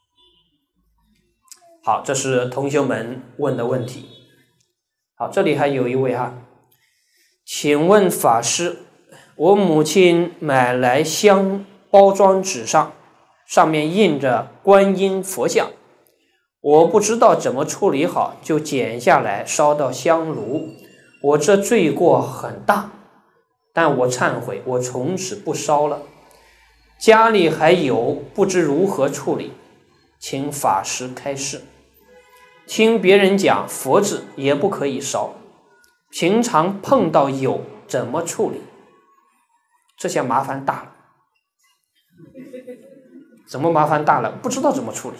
好，这是同学们问的问题。好，这里还有一位哈，请问法师，我母亲买来香包装纸上，上面印着观音佛像，我不知道怎么处理好，就剪下来烧到香炉，我这罪过很大，但我忏悔，我从此不烧了。家里还有，不知如何处理，请法师开示。听别人讲佛字也不可以烧，平常碰到有怎么处理？这下麻烦大了。怎么麻烦大了？不知道怎么处理。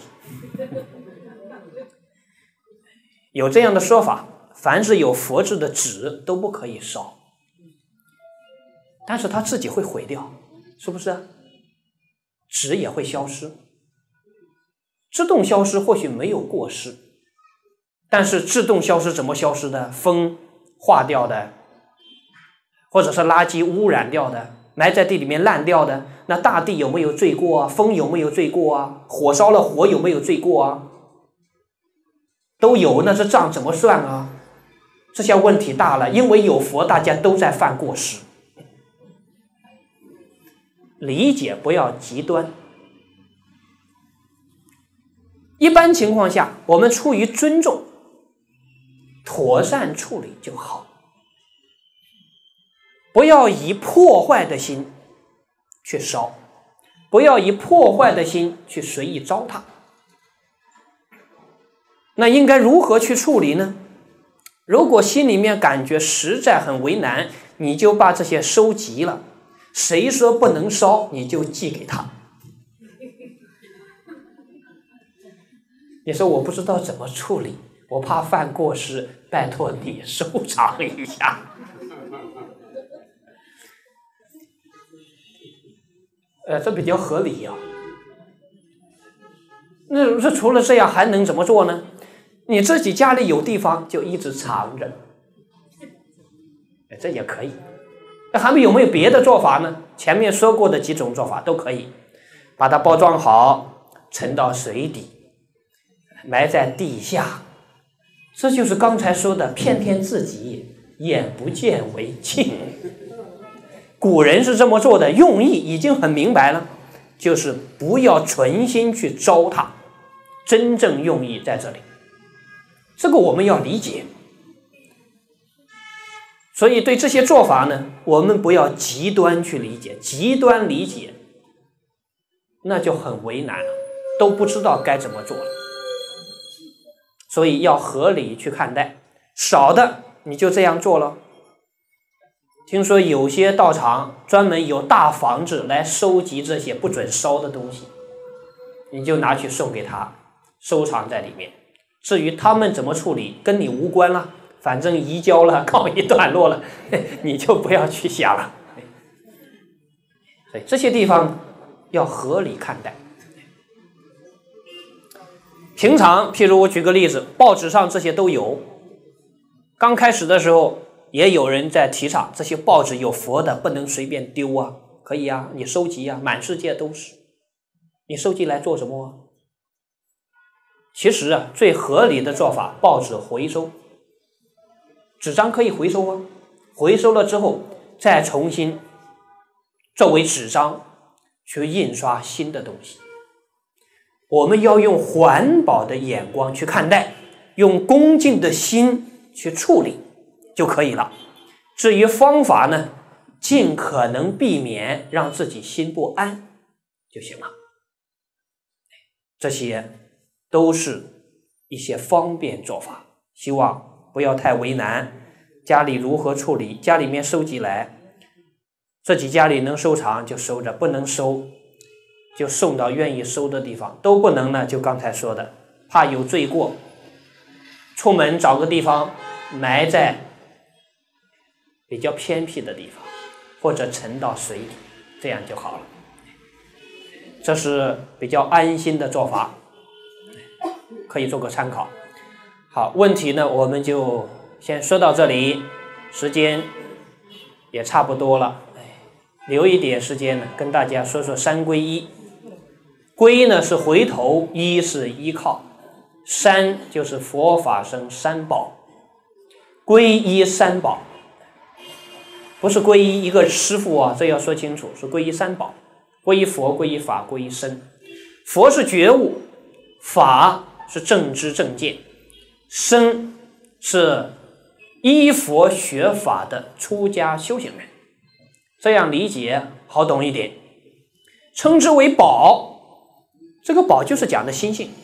有这样的说法，凡是有佛字的纸都不可以烧，但是它自己会毁掉，是不是？纸也会消失，自动消失或许没有过失，但是自动消失怎么消失的？风化掉的，或者是垃圾污染掉的，埋在地里面烂掉的，那大地有没有罪过啊？风有没有罪过啊？火烧了火有没有罪过啊？都有，那这账怎么算啊？这下问题大了，因为有佛，大家都在犯过失。理解不要极端，一般情况下，我们出于尊重，妥善处理就好，不要以破坏的心去烧，不要以破坏的心去随意糟蹋， 那应该如何去处理呢？如果心里面感觉实在很为难，你就把这些收集了，谁说不能烧，你就寄给他。你说我不知道怎么处理，我怕犯过失，拜托你收藏一下。呃，这比较合理啊。那这除了这样还能怎么做呢？你自己家里有地方就一直藏着，这也可以。那还有没有别的做法呢？前面说过的几种做法都可以，把它包装好，沉到水底，埋在地下。这就是刚才说的骗骗自己，眼不见为净。古人是这么做的，用意已经很明白了，就是不要存心去糟蹋，真正用意在这里。这个我们要理解。所以对这些做法呢，我们不要极端去理解，极端理解那就很为难了，都不知道该怎么做了。所以要合理去看待，少的你就这样做了。听说有些道场专门有大房子来收集这些不准烧的东西，你就拿去送给他，收藏在里面。至于他们怎么处理，跟你无关了，反正移交了，告一段落了，你就不要去想了。所以这些地方要合理看待。平常譬如我举个例子，报纸上这些都有，刚开始的时候也有人在提倡这些报纸有佛的不能随便丢啊，可以啊，你收集啊，满世界都是，你收集来做什么啊？其实啊，最合理的做法，报纸回收，纸张可以回收啊，回收了之后再重新作为纸张去印刷新的东西。我们要用环保的眼光去看待，用恭敬的心去处理就可以了。至于方法呢，尽可能避免让自己心不安就行了。这些都是一些方便做法，希望不要太为难。家里如何处理，家里面收集来，自己家里能收藏就收着，不能收就送到愿意收的地方，都不能呢，就刚才说的，怕有罪过，出门找个地方埋在比较偏僻的地方，或者沉到水里，这样就好了。这是比较安心的做法，可以做个参考。好，问题呢我们就先说到这里，时间也差不多了，留一点时间呢跟大家说说三皈依。皈呢是回头，依是依靠，三就是佛法僧三宝。皈依三宝，不是皈依一个师父啊，这要说清楚，是皈依三宝，皈依佛，皈依法，皈依僧。佛是觉悟，法是正知正见，僧是依佛学法的出家修行人。这样理解好懂一点。称之为宝，这个宝就是讲的心性，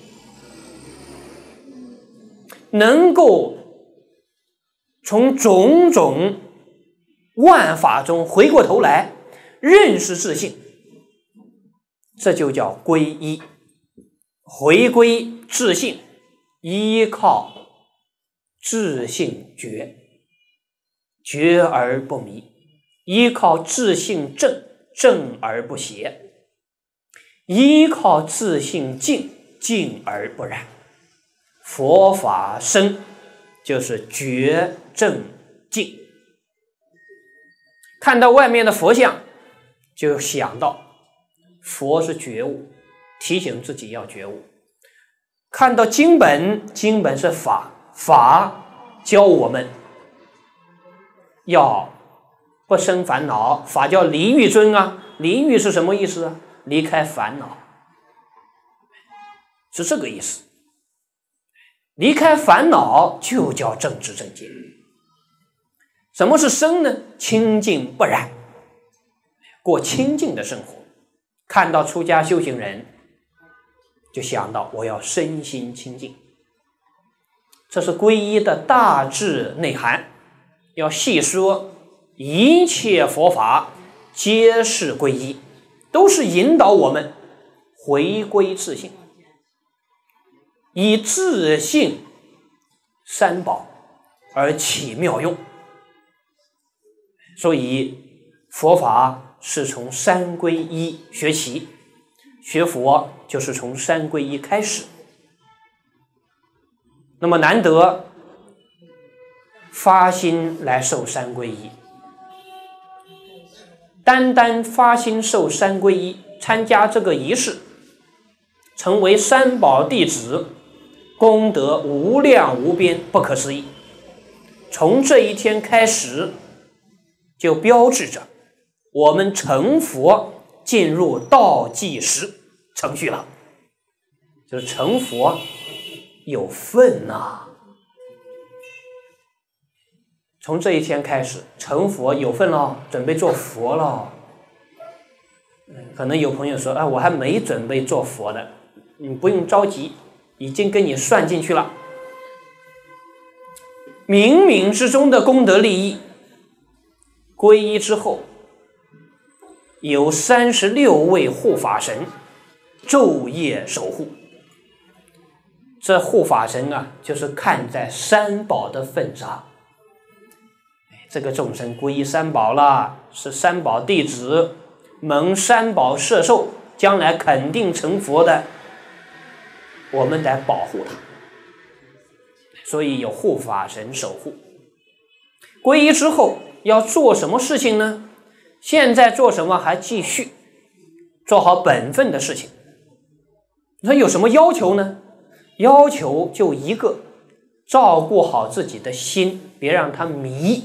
能够从种种万法中回过头来认识自性，这就叫皈依。回归自性，依靠自性觉，觉而不迷；依靠自性正，正而不邪；依靠自性静，静而不染。佛法僧就是觉正静。看到外面的佛像，就想到佛是觉悟，提醒自己要觉悟。看到经本，经本是法，法教我们要不生烦恼，法叫离欲尊啊。离欲是什么意思啊？离开烦恼，是这个意思。离开烦恼就叫正知正见。什么是僧呢？清净不染，过清净的生活。看到出家修行人，就想到我要身心清净， 这是皈依的大致内涵。要细说，一切佛法皆是皈依，都是引导我们回归自性，以自性三宝而起妙用。所以佛法是从三皈依学起，学佛就是从三皈依开始。那么难得发心来受三皈依，单单发心受三皈依，参加这个仪式，成为三宝弟子，功德无量无边，不可思议。从这一天开始，就标志着我们成佛进入倒计时程序了，就是成佛有份呐、啊。从这一天开始，成佛有份了，准备做佛了。可能有朋友说，啊，我还没准备做佛的，你不用着急，已经跟你算进去了。冥冥之中的功德利益，皈依之后，有三十六位护法神昼夜守护。这护法神啊，就是看在三宝的份上。这个众生皈依三宝了，是三宝弟子，蒙三宝摄受，将来肯定成佛的，我们得保护他，所以有护法神守护。皈依之后要做什么事情呢？现在做什么还继续做好本分的事情。你说有什么要求呢？要求就一个，照顾好自己的心，别让它迷。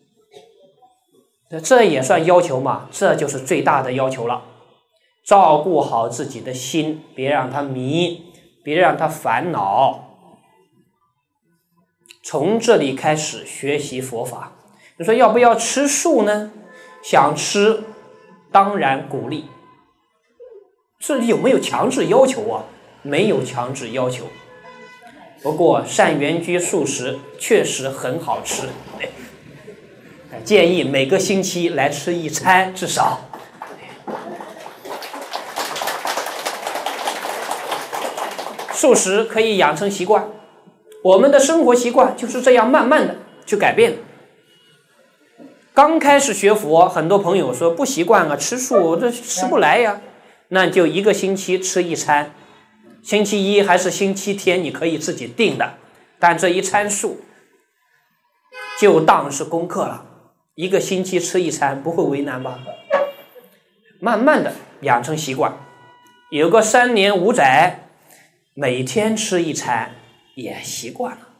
这也算要求嘛？这就是最大的要求了。照顾好自己的心，别让它迷，别让它烦恼。从这里开始学习佛法。你说要不要吃素呢？想吃，当然鼓励。这里有没有强制要求啊？没有强制要求。不过善缘居素食确实很好吃。建议每个星期来吃一餐，至少。素食可以养成习惯，我们的生活习惯就是这样慢慢的去改变。刚开始学佛，很多朋友说不习惯啊，吃素这吃不来呀，那就一个星期吃一餐，星期一还是星期天你可以自己定的，但这一餐素就当是功课了。一个星期吃一餐，不会为难吧？慢慢的养成习惯，有个三年五载，每天吃一餐也习惯了。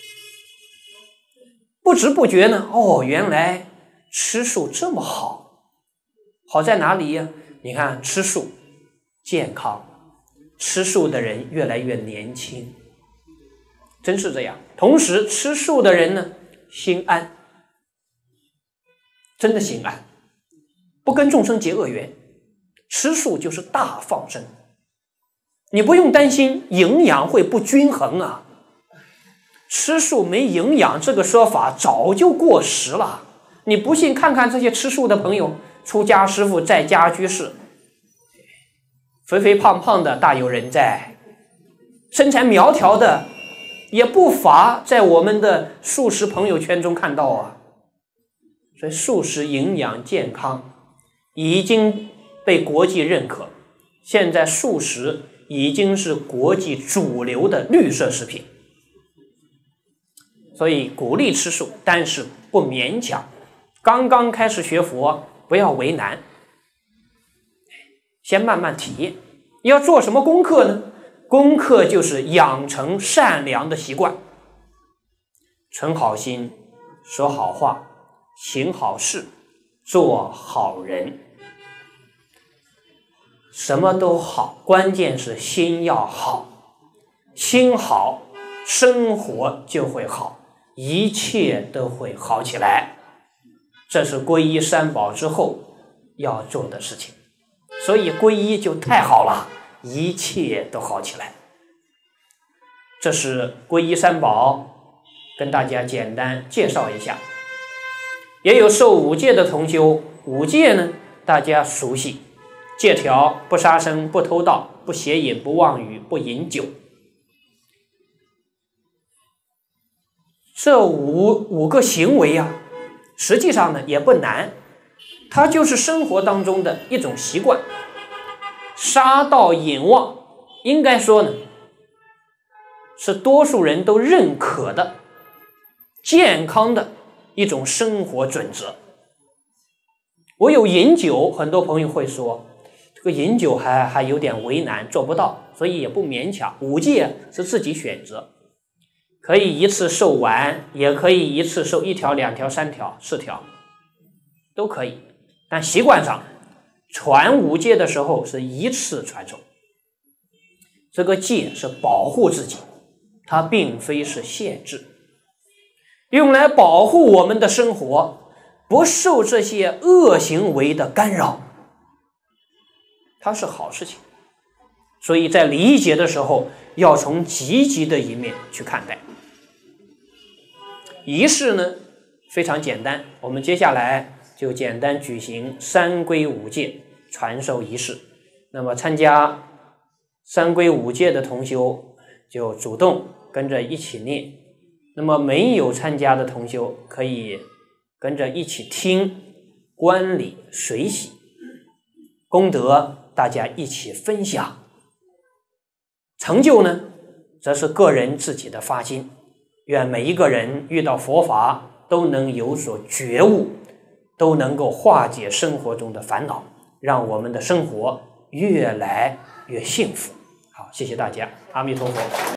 不知不觉呢，哦，原来吃素这么好，好在哪里呀？你看吃素健康，吃素的人越来越年轻，真是这样。同时吃素的人呢，心安。真的心安，不跟众生结恶缘。吃素就是大放生，你不用担心营养会不均衡啊。吃素没营养这个说法早就过时了，你不信看看这些吃素的朋友，出家师父在家居士，肥肥胖胖的大有人在，身材苗条的也不乏在我们的素食朋友圈中看到啊。所以素食营养健康已经被国际认可，现在素食已经是国际主流的绿色食品。所以鼓励吃素，但是不勉强。刚刚开始学佛，不要为难，先慢慢体验。要做什么功课呢？功课就是养成善良的习惯，存好心，说好话，行好事，做好人，什么都好，关键是心要好，心好，生活就会好，一切都会好起来。这是皈依三宝之后要做的事情，所以皈依就太好了，一切都好起来。这是皈依三宝跟大家简单介绍一下。也有受五戒的同修，五戒呢大家熟悉，戒条不杀生、不偷盗、不邪淫、不妄语、不饮酒。这五五个行为啊，实际上呢也不难，它就是生活当中的一种习惯。杀盗淫妄，应该说呢是多数人都认可的健康的一种生活准则。我有饮酒，很多朋友会说这个饮酒还还有点为难，做不到，所以也不勉强。五戒是自己选择，可以一次受完，也可以一次受一条、两条、三条、四条，都可以。但习惯上传五戒的时候是一次传授，这个戒是保护自己，它并非是限制，用来保护我们的生活不受这些恶行为的干扰，它是好事情。所以在理解的时候要从积极的一面去看待。仪式呢非常简单，我们接下来就简单举行三皈五戒传授仪式。那么参加三皈五戒的同修就主动跟着一起念，那么没有参加的同修可以跟着一起听，观礼随喜，功德大家一起分享，成就呢则是个人自己的发心。愿每一个人遇到佛法都能有所觉悟，都能够化解生活中的烦恼，让我们的生活越来越幸福。好，谢谢大家，阿弥陀佛。